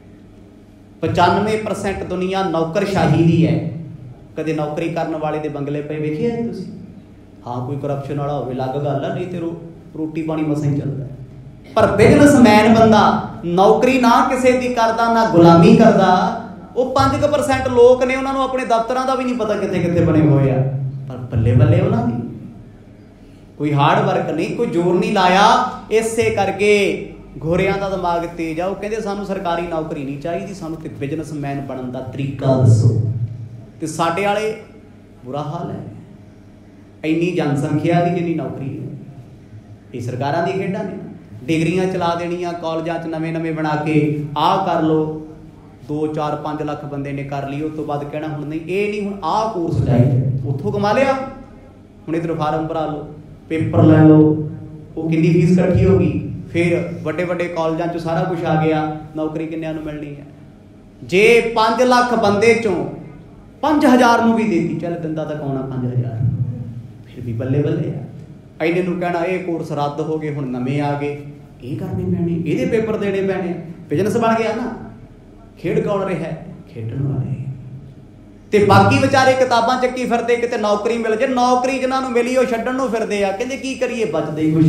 ਪਚਾਨਵੇਂ ਪਰਸੈਂਟ ਦੁਨੀਆ ਨੌਕਰਸ਼ਾਹੀ ਦੀ ਹੈ। ਕਦੇ ਨੌਕਰੀ ਕਰਨ ਵਾਲੇ ਦੇ ਬੰਗਲੇ ਪਏ ਵੇਖਿਆ ਨਹੀਂ ਤੁਸੀਂ? ਹਾਂ, ਕੋਈ ਕਰਪਸ਼ਨ ਵਾਲਾ ਹੋਵੇ ਅਲੱਗ ਗੱਲ ਆ, ਨਹੀਂ ਤੇ ਰੋਟੀ ਪਾਣੀ ਮਸਾਂ ਹੀ ਚੱਲਦਾ। ਪਰ ਬਿਜ਼ਨਸਮੈਨ ਬੰਦਾ ਨੌਕਰੀ ਨਾ ਕਿਸੇ ਦੀ ਕਰਦਾ, ਨਾ ਗੁਲਾਮੀ ਕਰਦਾ। ਉਹ ਪੰਜ ਕੁ ਪਰਸੈਂਟ ਲੋਕ ਨੇ, ਉਹਨਾਂ ਨੂੰ ਆਪਣੇ ਦਫ਼ਤਰਾਂ ਦਾ ਵੀ ਨਹੀਂ ਪਤਾ ਕਿੱਥੇ ਕਿੱਥੇ ਬਣੇ ਹੋਏ ਆ। ਪਰ ਬੱਲੇ ਬੱਲੇ ਉਹਨਾਂ ਦੀ ਕੋਈ ਹਾਰਡ ਵਰਕ ਨਹੀਂ, ਕੋਈ ਜ਼ੋਰ ਨਹੀਂ ਲਾਇਆ। ਇਸੇ ਕਰਕੇ ਗੋਰਿਆਂ ਦਾ ਦਿਮਾਗ ਤੇਜ਼ ਆ। ਉਹ ਕਹਿੰਦੇ ਸਾਨੂੰ ਸਰਕਾਰੀ ਨੌਕਰੀ ਨਹੀਂ ਚਾਹੀਦੀ, ਸਾਨੂੰ ਤੇ ਬਿਜ਼ਨਸਮੈਨ ਬਣਨ ਦਾ ਤਰੀਕਾ ਦੱਸੋ। ਤੇ ਸਾਡੇ ਵਾਲੇ ਬੁਰਾ ਹਾਲ ਹੈ। ਇੰਨੀ ਜਨਸੰਖਿਆ ਦੀ ਜਿੰਨੀ ਨੌਕਰੀ ਹੈ। ਇਹ ਸਰਕਾਰਾਂ ਦੀਆਂ ਖੇਡਾਂ ਨੇ। ਡਿਗਰੀਆਂ ਚਲਾ ਦੇਣੀਆਂ ਕਾਲਜਾਂ 'ਚ ਨਵੇਂ ਨਵੇਂ ਬਣਾ ਕੇ, ਆਹ ਕਰ ਲਓ। ਦੋ ਚਾਰ ਪੰਜ ਲੱਖ ਬੰਦੇ ਨੇ ਕਰ ਲਈ, ਉਸ ਤੋਂ ਬਾਅਦ ਕਹਿਣਾ ਹੁਣ ਨਹੀਂ, ਇਹ ਨਹੀਂ, ਹੁਣ ਆਹ ਕੋਰਸ ਚਾਹੀਦਾ। ਉੱਥੋਂ ਕਮਾ ਲਿਆ, ਹੁਣ ਇੱਧਰ ਫਾਰਮ ਭਰਾ ਲਓ, ਪੇਪਰ ਲੈ ਲਓ, ਉਹ ਕਿੰਨੀ ਫੀਸ ਇਕੱਠੀ ਹੋ ਗਈ। ਫਿਰ ਵੱਡੇ ਵੱਡੇ ਕਾਲਜਾਂ 'ਚ ਸਾਰਾ ਕੁਛ ਆ ਗਿਆ। ਨੌਕਰੀ ਕਿੰਨਿਆਂ ਨੂੰ ਮਿਲਣੀ ਹੈ? ਜੇ ਪੰਜ ਲੱਖ ਬੰਦੇ 'ਚੋਂ ਪੰਜ ਹਜ਼ਾਰ ਨੂੰ ਵੀ ਦੇਤੀ, ਚੱਲ ਦਿੰਦਾ ਤਾਂ ਕੌਣ ਆ ਪੰਜ ਹਜ਼ਾਰ, ਫਿਰ ਵੀ ਬੱਲੇ ਬੱਲੇ ਆ। ਇੰਨੇ ਨੂੰ ਕਹਿਣਾ ਇਹ ਕੋਰਸ ਰੱਦ ਹੋ ਗਏ, ਹੁਣ ਨਵੇਂ ਆ ਗਏ, ਇਹ ਕਰਨੇ ਪੈਣੇ, ਇਹਦੇ ਪੇਪਰ ਦੇਣੇ ਪੈਣੇ। ਬਿਜ਼ਨਸ ਬਣ ਗਿਆ ਨਾ। ਖੇਡ ਕੌਣ ਰਿਹਾ? ਖੇਡਣ ਵਾਲੇ। ਤੇ ਬਾਕੀ ਵਿਚਾਰੇ ਕਿਤਾਬਾਂ ਚੱਕੀ ਫਿਰਦੇ, ਕਿਤੇ ਨੌਕਰੀ ਮਿਲ ਜੇ। ਨੌਕਰੀ ਜਿਹਨਾਂ ਨੂੰ ਮਿਲੀ ਉਹ ਛੱਡਣ ਨੂੰ ਫਿਰਦੇ ਆ। ਕਹਿੰਦੇ ਕੀ ਕਰੀਏ, ਬਚਦੇ ਹੀ ਕੁਛ।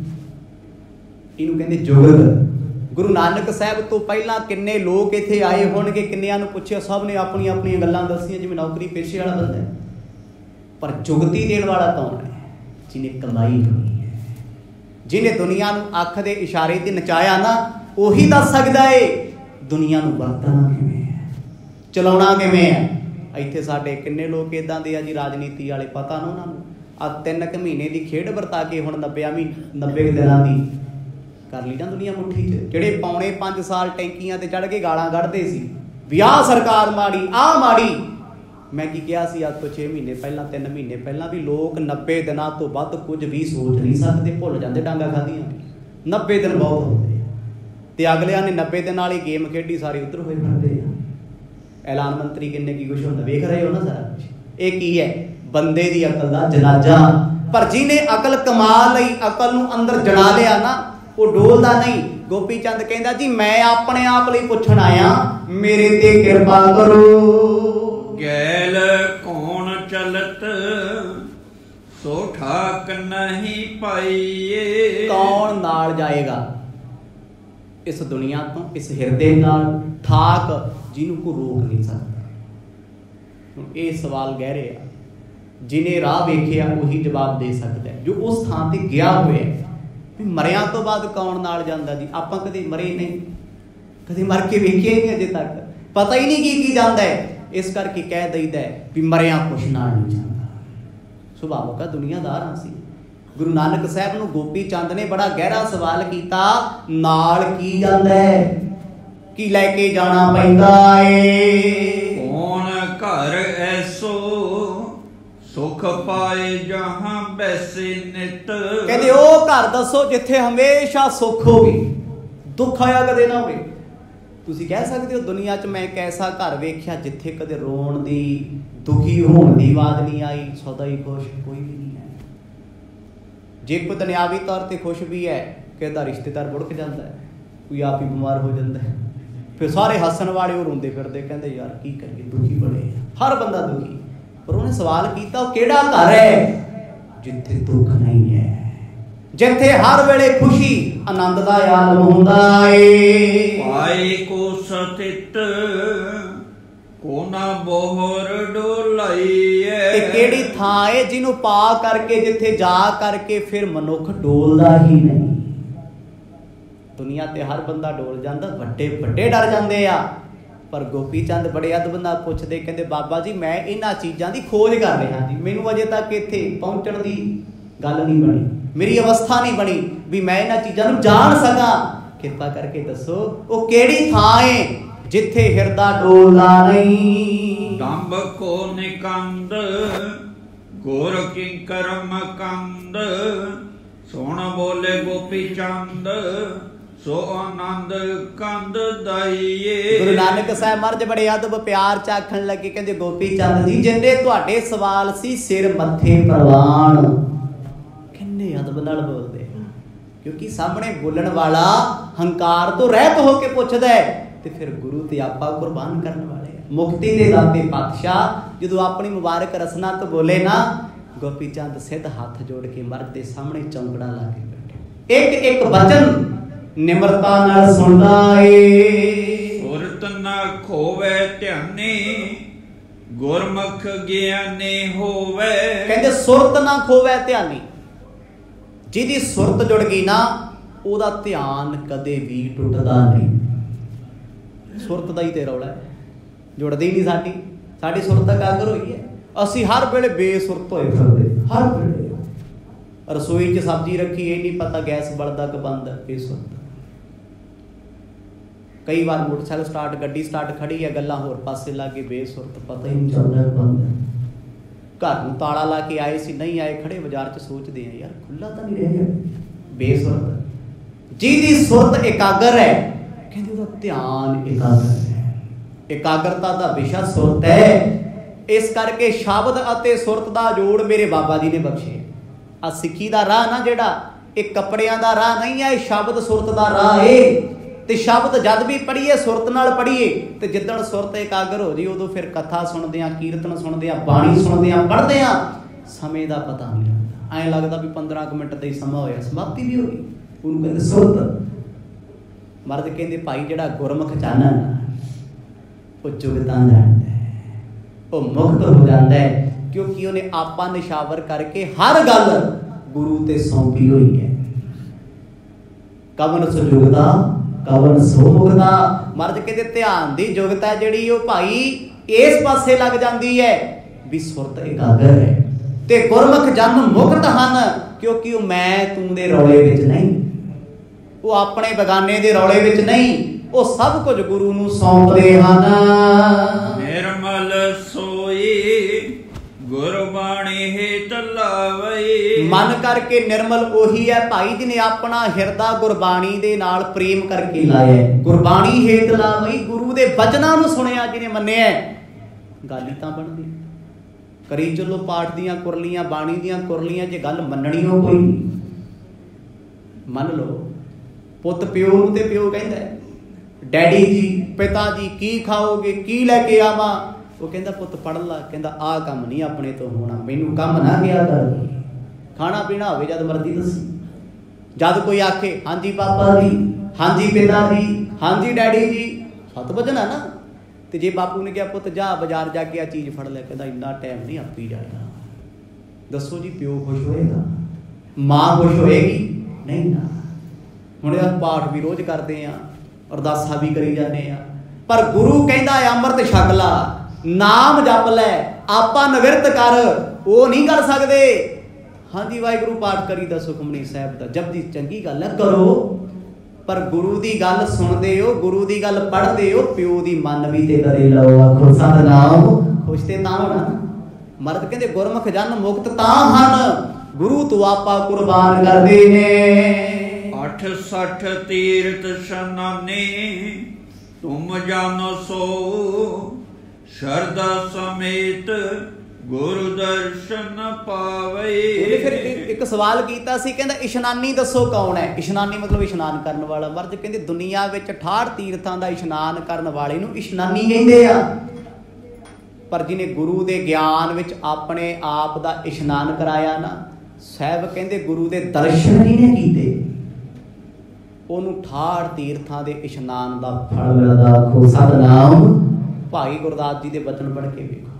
ਇਹਨੂੰ ਕਹਿੰਦੇ ਜੁਗਤ। ਗੁਰੂ ਨਾਨਕ ਸਾਹਿਬ ਤੋਂ ਪਹਿਲਾਂ ਕਿੰਨੇ ਲੋਕ ਇੱਥੇ ਆਏ ਹੋਣਗੇ, ਕਿੰਨਿਆਂ ਨੂੰ ਪੁੱਛਿਆ, ਸਭ ਨੇ ਆਪਣੀਆਂ ਆਪਣੀਆਂ ਗੱਲਾਂ ਦੱਸੀਆਂ ਜਿਵੇਂ ਨੌਕਰੀ ਪੇਸ਼ੇ ਵਾਲਾ ਬੰਦਾ ਹੈ। ਪਰ ਜੁਗਤੀ ਦੇਣ ਵਾਲਾ ਕੌਣ ਹੈ? ਜਿਹਨੇ ਕਮਾਈ ਹੋਈ ਹੈ, ਜਿਹਨੇ ਦੁਨੀਆ ਨੂੰ ਅੱਖ ਦੇ ਇਸ਼ਾਰੇ ਤੇ ਨਚਾਇਆ ਨਾ, ਉਹੀ ਦੱਸ ਸਕਦਾ ਏ ਦੁਨੀਆ ਨੂੰ ਵਰਤਣਾ ਕਿਵੇਂ ਹੈ, ਚਲਾਉਣਾ ਕਿਵੇਂ ਹੈ। ਇੱਥੇ ਸਾਡੇ ਕਿੰਨੇ ਲੋਕ ਇੱਦਾਂ ਦੇ ਆ ਜੀ, ਰਾਜਨੀਤੀ ਵਾਲੇ, ਪਤਾ ਨਾ ਉਹਨਾਂ ਨੂੰ। ਆ ਤਿੰਨ ਕੁ ਮਹੀਨੇ ਦੀ ਖੇਡ ਵਰਤਾ ਕੇ ਹੁਣ ਨੱਬੇ ਨੱਬੇ ਦਿਨਾਂ ਦੀ ਕਰ ਲਈ ਨਾ ਦੁਨੀਆ ਮੁੱਠੀ 'ਚ। ਜਿਹੜੇ ਪੌਣੇ ਪੰਜ ਸਾਲ ਟੈਂਕੀਆਂ ਤੇ ਚੜ੍ਹ ਕੇ ਗਾਲਾਂ ਕੱਢਦੇ ਸੀ ਵੀ ਆਹ ਸਰਕਾਰ ਮਾੜੀ, ਆਹ ਮਾੜੀ। ਮੈਂ ਕੀ ਕਿਹਾ ਸੀ ਅੱਜ ਤੋਂ ਛੇ ਮਹੀਨੇ ਪਹਿਲਾਂ, ਤਿੰਨ ਮਹੀਨੇ ਪਹਿਲਾਂ, ਵੀ ਲੋਕ ਨੱਬੇ ਦਿਨਾਂ ਤੋਂ ਵੱਧ ਕੁਝ ਵੀ ਸੋਚ ਨਹੀਂ ਸਕਦੇ, ਭੁੱਲ ਜਾਂਦੇ ਡਾਂਗਾ ਖਾਧੀਆਂ। ਨੱਬੇ ਦਿਨ ਬਹੁਤ ਹੁੰਦੇ ਆ। ਤੇ ਅਗਲਿਆਂ ਨੇ ਨੱਬੇ ਦਿਨ ਵਾਲੀ ਗੇਮ ਖੇਡੀ, ਸਾਰੇ ਉੱਧਰ ਹੋਏ ਫਿਰਦੇ ਆ। ਐਲਾਨ ਮੰਤਰੀ ਕਿੰਨੇ ਕੀ ਕੁਛ ਹੁੰਦਾ, ਵੇਖ ਰਹੇ ਹੋ ਨਾ ਸਾਰਾ ਕੁਛ। ਇਹ ਕੀ ਹੈ? ਬੰਦੇ ਦੀ ਅਕਲ ਦਾ ਜਨਾਜ਼ਾ। ਪਰ ਜਿਹਨੇ ਅਕਲ ਕਮਾ ਲਈ, ਅਕਲ ਨੂੰ ਅੰਦਰ ਜੜਾ ਲਿਆ ਨਾ, ਉਹ ਡੋਲਦਾ ਨਹੀਂ। ਗੋਪੀ ਚੰਦ ਕਹਿੰਦਾ ਜੀ ਮੈਂ ਆਪਣੇ ਆਪ ਲਈ ਪੁੱਛਣ ਆਇਆ, ਮੇਰੇ ਤੇ ਕਿਰਪਾ ਕਰੋ। ਗੈਲ ਕੌਣ ਚਲਤ ਸੋ ਠਾਕ ਨਹੀਂ ਪਾਈਏ। ਕੌਣ ਨਾਲ ਜਾਏਗਾ ਇਸ ਦੁਨੀਆ ਤੋਂ, ਇਸ ਹਿਰਦੇ ਨਾਲ? ਠਾਕ ਜਿਹਨੂੰ ਕੋਈ ਰੋਕ ਨਹੀਂ ਸਕਦਾ। ਹੁਣ ਇਹ ਸਵਾਲ ਗਹਿਰੇ ਆ। ਜਿਹਨੇ ਰਾਹ ਵੇਖਿਆ ਉਹੀ ਜਵਾਬ ਦੇ ਸਕਦਾ, ਜੋ ਉਸ ਥਾਂ ਤੇ ਗਿਆ ਹੋਇਆ। ਵੀ ਮਰਿਆਂ ਤੋਂ ਬਾਅਦ ਕੌਣ ਨਾਲ ਜਾਂਦਾ ਜੀ? ਆਪਾਂ ਕਦੇ ਮਰੇ ਨਹੀਂ, ਕਦੇ ਮਰ ਕੇ ਵੇਖਿਆ ਹੀ ਨਹੀਂ ਅਜੇ ਤੱਕ, ਪਤਾ ਹੀ ਨਹੀਂ ਕੀ ਕੀ ਜਾਂਦਾ ਹੈ। ਇਸ ਕਰਕੇ ਕਹਿ ਦਈਦਾ ਵੀ ਮਰਿਆਂ ਕੁਛ ਨਾਲ ਨਹੀਂ ਜਾਂਦਾ। ਸੁਭਾਵਕ ਆ, ਦੁਨੀਆਦਾਰ ਸੀ। ਗੁਰੂ ਨਾਨਕ ਸਾਹਿਬ ਨੂੰ ਗੋਪੀ ਚੰਦ ਨੇ ਬੜਾ ਗਹਿਰਾ ਸਵਾਲ ਕੀਤਾ, ਨਾਲ ਕੀ ਜਾਂਦਾ ਹੈ, ਕੀ ਲੈ ਕੇ ਜਾਣਾ ਪੈਂਦਾ ਏ? ਕੌਣ ਘਰ ਐਸੋ ਸੁਖ ਪਾਏ ਜਹਾਂ ਬੈਸੇ ਨਿਤ। ਕਹਿੰਦੇ ਉਹ ਘਰ ਦੱਸੋ ਜਿੱਥੇ ਹਮੇਸ਼ਾ ਸੁੱਖ ਹੋਵੇ, ਦੁੱਖ ਆਇਆ ਕਦੇ ਨਾ ਹੋਵੇ। ਤੁਸੀਂ ਕਹਿ ਸਕਦੇ ਹੋ ਦੁਨੀਆ 'ਚ ਮੈਂ ਇੱਕ ਐਸਾ ਘਰ ਵੇਖਿਆ ਜਿੱਥੇ ਕਦੇ ਰੋਣ ਦੀ, ਦੁਖੀ ਹੋਣ ਦੀ ਆਵਾਜ਼ ਨਹੀਂ ਆਈ, ਸਦਾ ਹੀ ਖੁਸ਼? ਕੋਈ ਵੀ ਨਹੀਂ ਹੈ। जे कोई दुनियावी तौर पर खुश भी है, कहता रिश्तेदार बुड़क जाता है, कोई आप ही बीमार हो जाता है, फिर सारे हसन वाले वो रोंदे फिरदे, कहते यार की करिए, दुखी बड़े, हर बंदा दुखी। पर उन्हें सवाल किया केड़ा घर है जिथे दुख नहीं है, जिथे हर वेले खुशी आनंद दा आलम हुंदा है। पाए को सतित कोना बोहर डोलाइए, ते केड़ी थां है जिन्हों पा करके जिथे जा करके फिर मनुख डोलदा ही नहीं। दुनिया ते हर बंदा डोल जाता, वड्डे वड्डे डर जाते आ, पर गोपी चंद बड़े अदब नाल पुछदे, कहंदे बाबा जी मैं इन्हां चीज़ां दी खोज कर रहा जी, मैनूं अजे तक इत्थे पहुंचण दी गल नहीं बनी, मेरी अवस्था नहीं बनी भी मैं इन्हां चीज़ां नूं जाण सकां, किरपा करके दसो वो केड़ी थां है जिथे हिरदा डोलदा नहीं। दंब को निकंद गोर किंकर मकंद, सोण बोले गोपी चंद सो आनंद कंद दाइए। गुरु नानक साहब महाराज बड़े अदब प्यार च आखण लगे, कहंदे गोपी चंद जी जिन्ने तुहाडे सवाल सी सिर मत्थे परवान, किन्ने अदब नाल बोलदे, क्योंकि सामने बोलण वाला हंकार तो रहत होके पुछदा है, ते फिर गुरु ते आपा कुर्बान करने वाले मुक्ति दे दाते पातशाह जदों अपनी मुबारक रसना तो बोले ना, गोपी चंद सिद्ध हाथ जोड़ के मर्द के सामने चौंकड़ा ला के बैठे, एक एक वचन निमरता नाल सुनदा ए। सुरत ना खोवे ध्यानी गुरमुख ज्ञानी होवे, कहंदे सुरत ना खोवे ध्यानी, जिहदी सुरत जुड़ गई ना ओदा ध्यान कदे भी टुटदा नहीं। सुरत दा ही ते रौला है, जुड़दी नहीं साडी, साडी सुरत कागर होई है, असी हर वेले बेसुरत होए फिरदे, हर वेले रसोई च सब्जी रखी ये नहीं पता गैस बलदा कि बंद, बेसुरत। कई बार मोटरसाइकिल स्टार्ट गड्डी स्टार्ट खड़ी है, गल्लां होर पासे लागे, बेसुरत, पता ही नहीं चलदा बंद। घर नूं ताला ला के आए सी, नहीं आए, खड़े बाजार च सोचते हैं यार खुला तो नहीं रह गया, बेसुरत। जिहदी सुरत एकागर है कहंदे ओहदा ध्यान एकागर है, एकाग्रता दा विशा सुरत है। इस करके शब्द अते सुरत दा जोड़ मेरे बाबा जी ने बख्शे। आ सिੱਖੀ ਦਾ ਰਾਹ ना ਜਿਹੜਾ एक कपड़ियां ਦਾ ਰਾਹ नहीं है, शब्द सुरत ਦਾ ਰਾਹ है। ਤੇ शब्द जद भी पढ़िए सुरत नाल पढ़िए, ਤੇ ਜਿੱਦਣ सुरत एकागर हो जी उदों फिर कथा सुनते हैं, कीर्तन सुनते हैं, बाणी सुनते हैं, पढ़ते हैं, समय का पता नहीं लगता, ऐ लगता भी पंद्रह कुछ मिनट का ही समा होया, समाप्ति भी हो गई। उन्होंने कहते सुरत। मर्द कहते भाई जिहड़ा गुरमुख चाहना वो जुगतां जानदा है, वो मुक्त हो जाता है, क्योंकि उन्हें आपा निशावर करके हर गल गुरु ते सौंपी हुई है। कवन सो जुगता कवन सो मुक्ता। मर्द कहते ध्यान दी जुगत है जिहड़ी वो भाई इस पासे लग जाती है भी सुरत एकागर है, ते गुरमुख जन मुक्त हन, क्योंकि वो मैं तू दे रौले विच नहीं, वो अपने बगाने दे रौले विच नहीं, वो सब कुछ गुरु नूं सौंपदे हन। निर्मल सोई गुरबाणी हेत लावई। मन करके निर्मल ओही है भाई जिन्हें अपना हिरदा गुरबाणी दे नाल प्रेम करके लाया, गुरबाणी हेत लावई, गुरु दे वचनां नूं सुनिया जिन्हें मन्निया, गल ही तां बनदी। करी चलो पाठ दियां कुरलियां, बाणी दियां कुरलियां, जे गल मन्नणी हो कोई मन लो। पुत प्यो नूं ते प्यो कहंदा डैडी जी पिता जी की खाओगे, की लैके आवां, वो कहता पुत पढ़ ला, कहता आ काम नहीं अपने तो होना, मैनू काम ना गया कर, खाना पीना हो जद मर्जी दस, जद कोई आखे हाँ जी पापा जी, हाँ जी पिता जी, हाँ जी डैडी जी, सत बजना ना। तो जे बापू ने कहा पुत जा बाजार जाके आ चीज़ फड़ ले, कहता इन्ना टाइम नहीं आप ही जाएगा। दसो जी प्यो खुश होएगा, माँ खुश होएगी नहीं ना। हुण पाठ भी रोज़ करते हैं, अरदासा भी करी जाने हैं, पर गुरु कहता है अमृत छक ला, नाम जप लै, आपा नविरत कर, वो नहीं कर सकते। हाँ जी वाहिगुरू पाठ करी दा सुखमनी साहब दा जपदी चंगी गल है करो, पर गुरु दी गल सुनदे हो, गुरु दी गल पढ़दे हो, प्यो दी मन भी ते करे लो, आखो सतनाम खुश ते तां होना। मर्द कहंदे गुरमुख जन मुक्त तां हन, गुरु तू आपा कुर्बान करदे ने। अठ सठ तीरथ शनाने तुम जानो सो, शरदा समेत ਗੁਰੂ ਦਰਸ਼ਨ ਪਾਵੇ। ਉਹਨੇ ਫਿਰ ਇੱਕ ਸਵਾਲ ਕੀਤਾ ਸੀ, ਕਹਿੰਦਾ ਇਸ਼ਨਾਨੀ ਦੱਸੋ ਕੌਣ ਹੈ? ਇਸ਼ਨਾਨੀ ਮਤਲਬ ਇਸ਼ਨਾਨ ਕਰਨ ਵਾਲਾ। ਮਰਦ ਕਹਿੰਦੇ ਦੁਨੀਆ ਵਿੱਚ ਅਠਾਹਠ ਤੀਰਥਾਂ ਦਾ ਇਸ਼ਨਾਨ ਕਰਨ ਵਾਲੇ ਨੂੰ ਇਸ਼ਨਾਨੀ ਕਹਿੰਦੇ ਆ, ਪਰ ਜਿਹਨੇ ਗੁਰੂ ਦੇ ਗਿਆਨ ਵਿੱਚ ਆਪਣੇ ਆਪ ਦਾ ਇਸ਼ਨਾਨ ਕਰਾਇਆ ਨਾ, ਸਾਹਿਬ ਕਹਿੰਦੇ ਗੁਰੂ ਦੇ ਦਰਸ਼ਨ ਜਿਹਨੇ ਕੀਤੇ, ਉਹਨੂੰ ਅਠਾਹਠ ਤੀਰਥਾਂ ਦੇ ਇਸ਼ਨਾਨ ਦਾ ਫਲ ਮਿਲਦਾ। ਆਖੋ ਸਤਿਨਾਮ। ਭਾਈ ਗੁਰਦਾਸ ਜੀ ਦੇ ਬਚਨ ਪੜ੍ਹ ਕੇ ਵੇਖੋ,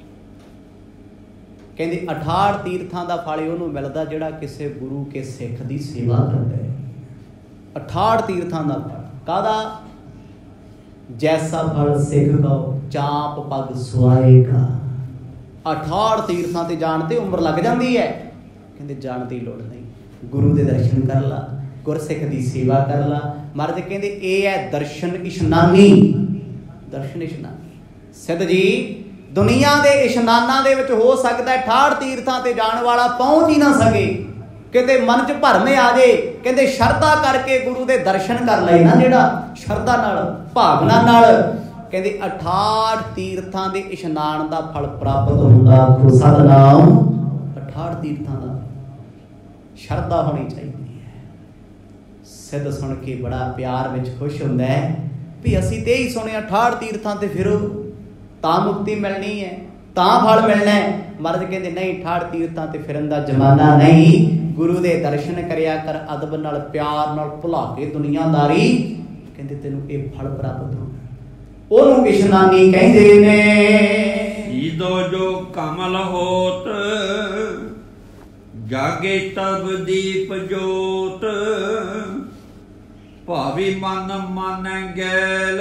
ਕਹਿੰਦੇ ਅਠਾਹਠ ਤੀਰਥਾਂ ਦਾ ਫਲ ਉਹਨੂੰ ਮਿਲਦਾ ਜਿਹੜਾ ਕਿਸੇ ਗੁਰੂ ਕੇ ਸਿੱਖ ਦੀ ਸੇਵਾ ਕਰਦਾ ਹੈ। ਅਠਾਹਠ ਤੀਰਥਾਂ ਦਾ ਫਲ ਕਾਹਦਾ? ਜੈਸਾ ਫਲ ਸਿੱਖ ਕਉ ਚਾਪ ਪਗ ਸੁਆਏਗਾ। ਅਠਾਹਠ ਤੀਰਥਾਂ ਤੇ ਜਾਣ ਤੇ ਉਮਰ ਲੱਗ ਜਾਂਦੀ ਹੈ, ਕਹਿੰਦੇ ਜਾਣ ਦੀ ਲੋੜ ਨਹੀਂ, ਗੁਰੂ ਦੇ ਦਰਸ਼ਨ ਕਰ ਲਾ, ਗੁਰਸਿੱਖ ਦੀ ਸੇਵਾ ਕਰ ਲਾ। ਮਹਾਰਾਜ ਕਹਿੰਦੇ ਇਹ ਹੈ ਦਰਸ਼ਨ ਇਸ਼ਨਾਨੀ। ਦਰਸ਼ਨ ਇਸ਼ਨਾਨੀ ਸਿੱਧ ਜੀ ਦੁਨੀਆ ਦੇ ਇਸ਼ਨਾਨਾਂ ਦੇ ਵਿੱਚ ਹੋ ਸਕਦਾ ਅਠਾਹਠ ਤੀਰਥਾਂ ਤੇ ਜਾਣ ਵਾਲਾ ਪਹੁੰਚ ਹੀ ਨਾ ਸਕੇ, ਕਿਤੇ ਮਨ 'ਚ ਭਰਮ ਆ ਜੇ। ਕਹਿੰਦੇ ਸ਼ਰਧਾ ਕਰਕੇ ਗੁਰੂ ਦੇ ਦਰਸ਼ਨ ਕਰ ਲਏ ਨਾ, ਜਿਹੜਾ ਸ਼ਰਧਾ ਨਾਲ ਭਾਵਨਾ ਨਾਲ, ਕਹਿੰਦੇ ਅਠਾਹਠ ਤੀਰਥਾਂ ਦੇ ਇਸ਼ਨਾਨ ਦਾ ਫਲ ਪ੍ਰਾਪਤ ਹੁੰਦਾ। ਆਖੋ ਸਤਿਨਾਮ। ਅਠਾਹਠ ਤੀਰਥਾਂ ਦਾ ਸ਼ਰਧਾ ਹੋਣੀ ਚਾਹੀਦੀ ਹੈ। ਸਿੱਧ ਸੁਣ ਕੇ ਬੜਾ ਪਿਆਰ ਵਿੱਚ ਖੁਸ਼ ਹੁੰਦਾ ਹੈ ਵੀ ਅਸੀਂ ਤੇ ਹੀ ਸੁਣਿਆ ਅਠਾਹਠ ਤੀਰਥਾਂ ਤੇ ਫਿਰੋ ਤਾਂ ਮੁਕਤੀ ਮਿਲਣੀ ਹੈ, ਤਾਂ ਫਲ ਮਿਲਣਾ ਹੈ। ਮਰਦ ਕਹਿੰਦੇ ਨਹੀਂ, ਅਠਾਹਠ ਤੀਰਥਾਂ ਤੇ ਫਿਰਨ ਦਾ ਜ਼ਮਾਨਾ ਨਹੀਂ, ਗੁਰੂ ਦੇ ਦਰਸ਼ਨ ਕਰਿਆ ਕਰ ਅਦਬ ਨਾਲ, ਪਿਆਰ ਨਾਲ, ਭੁਲਾ ਕੇ ਦੁਨੀਆਦਾਰੀ। ਕਹਿੰਦੇ ਤੈਨੂੰ ਇਹ ਫਲ ਪ੍ਰਾਪਤ ਹੋਣਾ। ਉਹਨੂੰ ਇਸ਼ਨਾਨੀ ਕਹਿੰਦੇ ਨੇ। ਜੀਦੋ ਜੋ ਕਮਲ ਹੋਤ ਜਾਗੇ ਤਬ ਦੀਪ ਜੋਤ, ਭਾਵੀ ਮਨ ਮਨ ਗੈਲ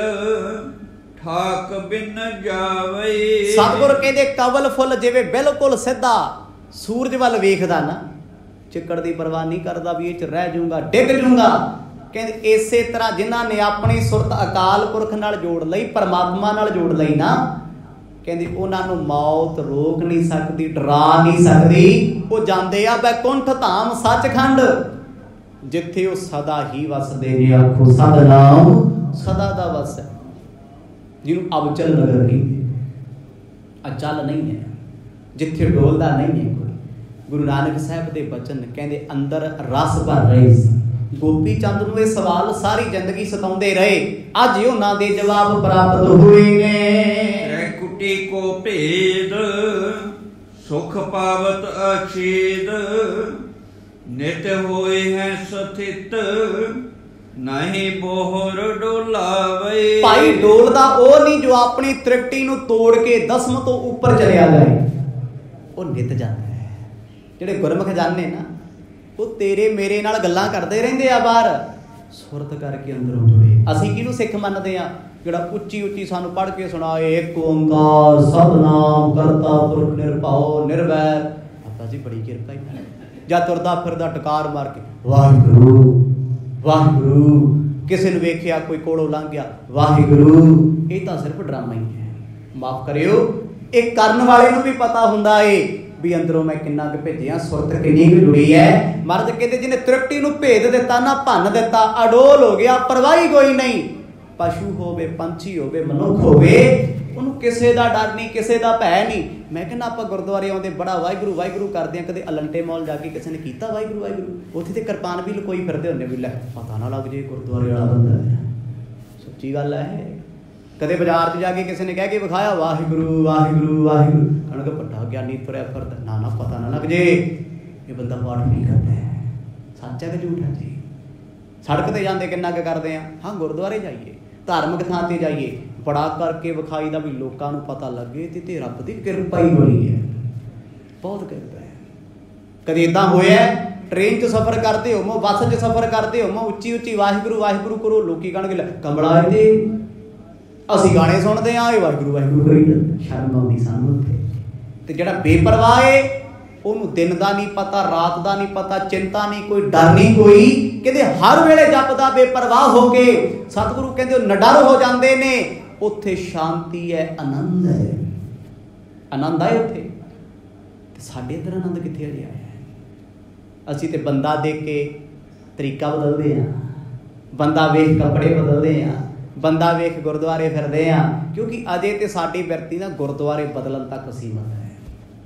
ਠਾਕ ਬਿਨ ਜਾਵੇ। ਸਤਿਗੁਰ ਕਹਿੰਦੇ ਕਵਲ ਫੁੱਲ ਜਿਵੇਂ ਬਿਲਕੁਲ ਸਿੱਧਾ ਸੂਰਜ ਵੱਲ ਵੇਖਦਾ ਨਾ, ਚਿੱਕੜ ਦੀ ਪਰਵਾਹ ਨਹੀਂ ਕਰਦਾ ਵੀ ਇਹ ਚ ਰਹਿ ਜਾਊਗਾ, ਡਿੱਗ ਜਾਊਗਾ। ਕਹਿੰਦੇ ਇਸੇ ਤਰ੍ਹਾਂ ਜਿਨ੍ਹਾਂ ਨੇ ਆਪਣੀ ਸੁਰਤ ਅਕਾਲ ਪੁਰਖ ਨਾਲ ਜੋੜ ਲਈ, ਪਰਮਾਤਮਾ ਨਾਲ ਜੋੜ ਲਈ ਨਾ, ਕਹਿੰਦੇ ਉਹਨਾਂ ਨੂੰ ਮੌਤ ਰੋਕ ਨਹੀਂ ਸਕਦੀ, ਡਰਾ ਨਹੀਂ ਸਕਦੀ। ਉਹ ਜਾਂਦੇ ਆ ਬੈਕੁੰਠ ਧਾਮ ਸੱਚਖੰਡ, ਜਿੱਥੇ ਉਹ ਸਦਾ ਹੀ ਵਸਦੇ ਨੇ। ਆਖੋ ਸਤਿਨਾਮ। ਸਦਾ ਦਾ ਵਸ ਹੈ, ਜਿਹਨੂੰ ਅਵਚਲ ਨਗਰ ਕਹਿੰਦੇ। ਅਚਲ ਨਹੀਂ ਹੈ, ਜਿੱਥੇ ਡੋਲਦਾ ਨਹੀਂ ਹੈ ਕੋਈ। ਗੁਰੂ ਨਾਨਕ ਸਾਹਿਬ ਦੇ ਬਚਨ ਕਹਿੰਦੇ ਅੰਦਰ ਰਸ ਭਰ ਰਹੇ ਸੀ। ਗੋਪੀ ਚੰਦ ਨੂੰ ਇਹ ਸਵਾਲ ਸਾਰੀ ਜ਼ਿੰਦਗੀ ਸਤਾਉਂਦੇ ਰਹੇ, ਅੱਜ ਉਹਨਾਂ ਦੇ ਜਵਾਬ ਪ੍ਰਾਪਤ ਹੋਏ ਨੇ। ਰਹਿ ਕੁਟੀ ਕੋ ਭੇਦ ਸੁਖ ਪਾਵਤ ਅਛੇਦ, ਨਿਤ ਹੋਏ ਹੈ ਸਥਿਤ ਨਹੀਂ ਬੋਹਰ ਡੋਲਾਵੇ। ਭਾਈ ਡੋਲਦਾ ਉਹ ਨਹੀਂ ਜੋ ਆਪਣੀ ਤ੍ਰਿਪਟੀ ਨੂੰ ਤੋੜ ਕੇ ਦਸਮ ਤੋਂ ਉੱਪਰ ਚਲਿਆ ਜਾਏ, ਉਹ ਨਿਤ ਜਾਂਦਾ ਹੈ। ਜਿਹੜੇ ਗੁਰਮੁਖ ਜਾਣੇ ਨਾ, ਉਹ ਤੇਰੇ ਮੇਰੇ ਨਾਲ ਗੱਲਾਂ ਕਰਦੇ ਰਹਿੰਦੇ ਆ ਬਾਹਰ, ਸੁਰਤ ਕਰਕੇ ਅੰਦਰੋਂ ਜੁੜੇ। ਅਸੀਂ ਕਿਹਨੂੰ ਸਿੱਖ ਮੰਨਦੇ ਆ? ਜਿਹੜਾ ਉੱਚੀ ਉੱਚੀ ਸਾਨੂੰ ਪੜ੍ਹ ਕੇ ਸੁਣਾਏ ਇੱਕ ਓੰਕਾਰ ਸਤਿਨਾਮ ਕਰਤਾ ਪੁਰਖ ਨਿਰਭਉ ਨਿਰਵੈਰ। ਬਾਬਾ ਜੀ ਬੜੀ ਕਿਰਪਾ ਹੀ। ਜਾਂ ਤੁਰਦਾ ਫਿਰਦਾ ਟਕਾਰ ਮਾਰ ਕੇ ਵਾਹਿਗੁਰੂ ਵਾਹਿਗੁਰੂ, ਕਿਸੇ ਨੂੰ ਵੇਖਿਆ ਕੋਈ ਕੋਲੋਂ ਲੰਘ ਗਿਆ ਵਾਹਿਗੁਰੂ। ਇਹ ਤਾਂ ਸਿਰਫ ਡਰਾਮਾ ਹੀ ਹੈ, ਮਾਫ ਕਰਿਓ। ਇਹ ਕਰਨ ਵਾਲੇ ਨੂੰ ਵੀ ਪਤਾ ਹੁੰਦਾ ਏ ਵੀ ਅੰਦਰੋਂ ਮੈਂ ਕਿੰਨਾ ਕੁ ਭੇਜਿਆ, ਸੁਰਤ ਕਿੰਨੀ ਕੁ ਜੁੜੀ ਹੈ। ਮਰਦ ਕਹਿੰਦੇ ਜਿਹਨੇ ਤ੍ਰਿਪਟੀ ਨੂੰ ਭੇਦ ਦਿੱਤਾ ਨਾ, ਭੰਨ ਦਿੱਤਾ, ਅਡੋਲ ਹੋ ਗਿਆ, ਪਰਵਾਹੀ ਕੋਈ ਨਹੀਂ। ਪਸ਼ੂ ਹੋਵੇ, ਪੰਛੀ ਹੋਵੇ, ਮਨੁੱਖ ਹੋਵੇ, ਉਹਨੂੰ ਕਿਸੇ ਦਾ ਡਰ ਨਹੀਂ, ਕਿਸੇ ਦਾ ਭੈ ਨਹੀਂ। ਮੈਂ ਕਹਿੰਦਾ ਆਪਾਂ ਗੁਰਦੁਆਰੇ ਆਉਂਦੇ ਬੜਾ ਵਾਹਿਗੁਰੂ ਵਾਹਿਗੁਰੂ ਕਰਦੇ ਹਾਂ, ਕਦੇ ਅਲੰਟੇ ਮੌਲ ਜਾ ਕੇ ਕਿਸੇ ਨੇ ਕੀਤਾ ਵਾਹਿਗੁਰੂ ਵਾਹਿਗੁਰੂ? ਉੱਥੇ ਤੇ ਕਿਰਪਾਨ ਵੀ ਲੁਕੋਈ ਫਿਰਦੇ ਹੁੰਦੇ, ਵੀ ਲੈ ਪਤਾ ਨਾ ਲੱਗ ਜੇ ਗੁਰਦੁਆਰੇ ਵਾਲਾ ਬੰਦਾ ਹੈ। ਸੱਚੀ ਗੱਲ ਹੈ। ਕਦੇ ਬਾਜ਼ਾਰ 'ਚ ਜਾ ਕੇ ਕਿਸੇ ਨੇ ਕਹਿ ਕੇ ਵਿਖਾਇਆ ਵਾਹਿਗੁਰੂ ਵਾਹਿਗੁਰੂ ਵਾਹਿਗੁਰੂ, ਕਹਣਗੇ ਵੱਡਾ ਗਿਆਨੀ ਤੁਰਿਆ ਫਿਰਦਾ, ਨਾ ਨਾ ਪਤਾ ਨਾ ਲੱਗ ਜੇ ਇਹ ਬੰਦਾ ਪਾਠ ਨਹੀਂ ਕਰਦਾ ਹੈ। ਸੱਚ ਹੈ ਕਿ ਝੂਠ ਹੈ ਜੀ? ਸੜਕ ਤੇ ਜਾਂਦੇ ਕਿੰਨਾ ਕੁ ਕਰਦੇ ਆ? ਹਾਂ, ਗੁਰਦੁਆਰੇ ਜਾਈਏ, ਧਾਰਮਿਕ ਥਾਂ ਤੇ ਜਾਈਏ, ਬੜਾ ਕਰਕੇ ਵਿਖਾਈ ਦਾ ਵੀ ਲੋਕਾਂ ਨੂੰ ਪਤਾ ਲੱਗੇ ਤੇ ਤੇ ਰੱਬ ਦੀ ਕਿਰਪਾ ਹੀ ਬੜੀ ਹੈ, ਬਹੁਤ ਕਿਰਪਾ ਹੈ। ਕਦੇ ਏਦਾਂ ਹੋਇਆ ਟ੍ਰੇਨ 'ਚ ਸਫ਼ਰ ਕਰਦੇ ਹੋਵੋ, ਬੱਸ 'ਚ ਸਫ਼ਰ ਕਰਦੇ ਹੋਵੋ, ਉੱਚੀ ਉੱਚੀ ਵਾਹਿਗੁਰੂ ਵਾਹਿਗੁਰੂ ਕਰੋ, ਲੋਕੀ ਕਹਿਣਗੇ ਲੈ ਕਮਲਾ ਏ ਤੇ ਅਸੀਂ ਗਾਣੇ ਸੁਣਦੇ ਆ, ਇਹ ਵਾਹਿਗੁਰੂ ਵਾਹਿਗੁਰੂ ਕਰੀ ਜਾਂਦੇ। ਸ਼ਰਮ ਆਉਂਦੀ ਸਾਨੂੰ ਉੱਥੇ। ਤੇ ਜਿਹੜਾ ਬੇਪਰਵਾਹ ਏ, ਉਹਨੂੰ ਦਿਨ ਦਾ ਨਹੀਂ ਪਤਾ, ਰਾਤ ਦਾ ਨਹੀਂ ਪਤਾ, ਚਿੰਤਾ ਨਹੀਂ, ਕੋਈ ਡਰ ਨਹੀਂ ਕੋਈ, ਕਹਿੰਦੇ ਹਰ ਵੇਲੇ ਜਪਦਾ ਬੇਪਰਵਾਹ ਹੋ ਕੇ। ਸਤਿਗੁਰੂ ਕਹਿੰਦੇ ਉਹ ਨਿਡਰ ਹੋ ਜਾਂਦੇ ਨੇ। ਉੱਥੇ ਸ਼ਾਂਤੀ ਹੈ, ਆਨੰਦ ਹੈ, ਆਨੰਦ ਆਏ ਉੱਥੇ। ਤੇ ਸਾਡੇ ਅੰਦਰ ਆਨੰਦ ਕਿੱਥੇ ਅਜੇ ਆਇਆ? ਅਸੀਂ ਤੇ ਬੰਦਾ ਦੇਖ ਕੇ ਤਰੀਕਾ ਬਦਲਦੇ ਹਾਂ, ਬੰਦਾ ਵੇਖ ਕੱਪੜੇ ਬਦਲਦੇ ਹਾਂ, ਬੰਦਾ ਵੇਖ ਗੁਰਦੁਆਰੇ ਫਿਰਦੇ ਹਾਂ, ਕਿਉਂਕਿ ਅਜੇ ਤੇ ਸਾਡੀ ਬਿਰਤੀ ਨਾ ਗੁਰਦੁਆਰੇ ਬਦਲਣ ਤੱਕ ਸੀਮਤ ਹੈ।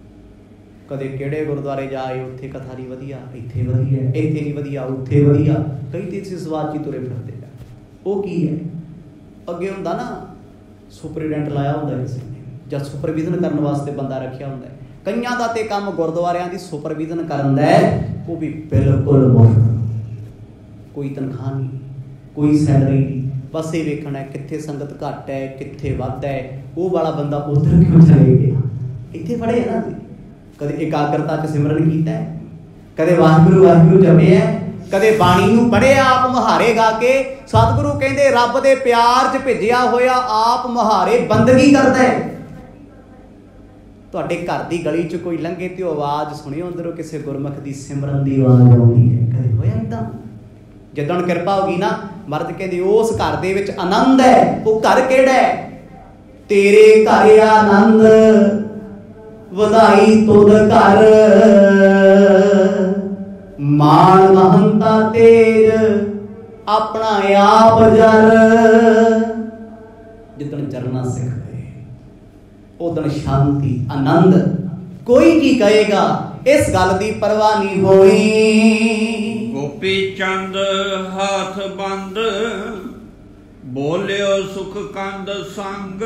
कदे किहड़े गुरुद्वारे जाए उत्थे कथा नहीं वधिया, इत्थे वधिया, इत्थे नहीं वधिया, उत्थे वधिया, कई तीसरी सवाद च तुरे फिरदे आ। वो की है अगे हुंदा ना सुपरिटेंडेंट लाया हुंदा किसी ने जां सुपरविजन करने वास्ते बंदा रखिया हुंदा है। कईयां दा ते काम गुरुद्वारियां दी सुपरविजन करन दा है, वो भी बिल्कुल मुफ्त, कोई तनख्वाह नहीं, कोई सैलरी नहीं, बस ये वेखना है कित्थे संगत घट है कित्थे वध है। वो वाला बंदा उधर क्यों चले गया, इत्थे फड़े है ना। कदे एकाग्रता च सिमरन कीता है, कदे वाहिगुरू वाहिगुरू जपे है, कदे बाणी नूं पढ़िया आप मुहारे गा के। सतगुरु कहंदे रब दे प्यार च भेजिया होया आप मुहारे बंदगी करदा है। तुहाडे घर दी गली च कोई लंघे ते आवाज़ सुनियो अंदरों किसी गुरमुख दी सिमरन दी आवाज़ आउंदी है, कदे होया इदां? जदों किरपा होगी ना मर्द कहंदे उस घर दे विच आनंद है। वो घर किहड़ा है? तेरे घर आनंद वधाई तुद घर, मान महंता तेज अपना आप जर। जिदन चरना सिख गए उदन शांति आनंद। कोई की कहेगा इस गल की परवाह नहीं होई। गोपी चंद हाथ बंद बोलियो सुख कंद संग,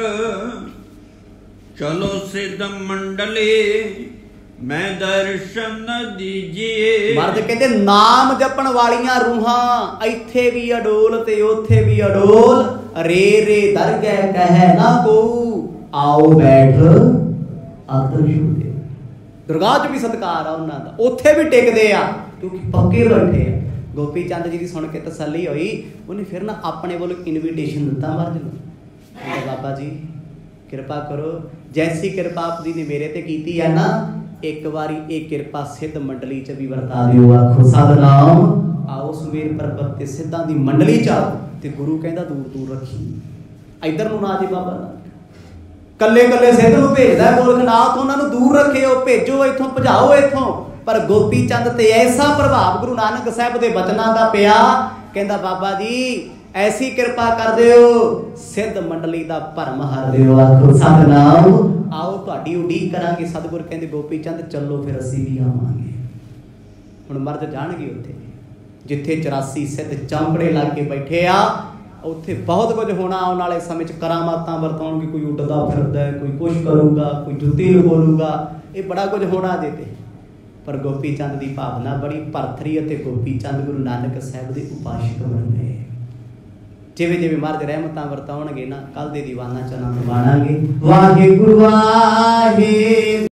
चलो सिद्ध मंडली मैं दर्शन दीजिए। मर्द कहते नाम जपन वालियां रूहां इत्थे भी अडोल ते ओथे भी अडोल। रे रे दरगह कहे ना को आओ बैठ आदर छूते। दुर्गा च भी सत्कार आ उन्हां दा, ओथे भी टिकदे आ क्योंकि पक्के बैठे आ। गोपी चंद जी की सुन के तसल्ली हुई, उन्हें फिर ना अपने वालों इनविटेशन दिता मर्द नूं, बाबा जी किरपा करो, जैसी किरपा आप जी ने मेरे ते कीती है ना, एक बारी एक किरपा सिद्ध मंडली च भी वरता दिओ। आखो सतनाम। आओ सुमेर पर्वत ते सिद्धां दी मंडली च आओ ते गुरु कहंदा दूर दूर रखी, इधर नूं ना जे बाबा कल्ले कल्ले सिद्ध नूं भेजदा गोरखनाथ, उन्हां नूं दूर रखियो, भेजो इथों, भजाओ इथों। पर गोपी चंद ते ऐसा प्रभाव गुरु नानक साहब दे बचनां दा पिया, कहंदा बाबा जी ऐसी कृपा कर दिओ सिद्ध मंडली दा भरम हर दिओ। आखो सतनाम। आओ तुहाडी उडीक करांगे। सतगुर कहंदे गोपी चंद चलो फिर असीं भी आवांगे। हुण मर्द जाणगे उत्थे जिथे चौरासी सिद्ध चांपड़े ला के बैठे आ, उत्थे बहुत कुछ होना आउण वाले समय च। करामातां वरताउणगे, कोई उड्डदा फिरदा है, कोई कुछ करूगा, कोई जुत्ती बोलूगा, ये बड़ा कुछ होना जे ते। पर गोपी चंद की भावना बड़ी भरथरी है। गोपी चंद गुरु नानक साहब के उपासक बन गए। जिवें जिवें महाराज रहमतां वरताउणगे ना, कल दे दीवाना च आनंद माणांगे। वाहिगुरू वाहे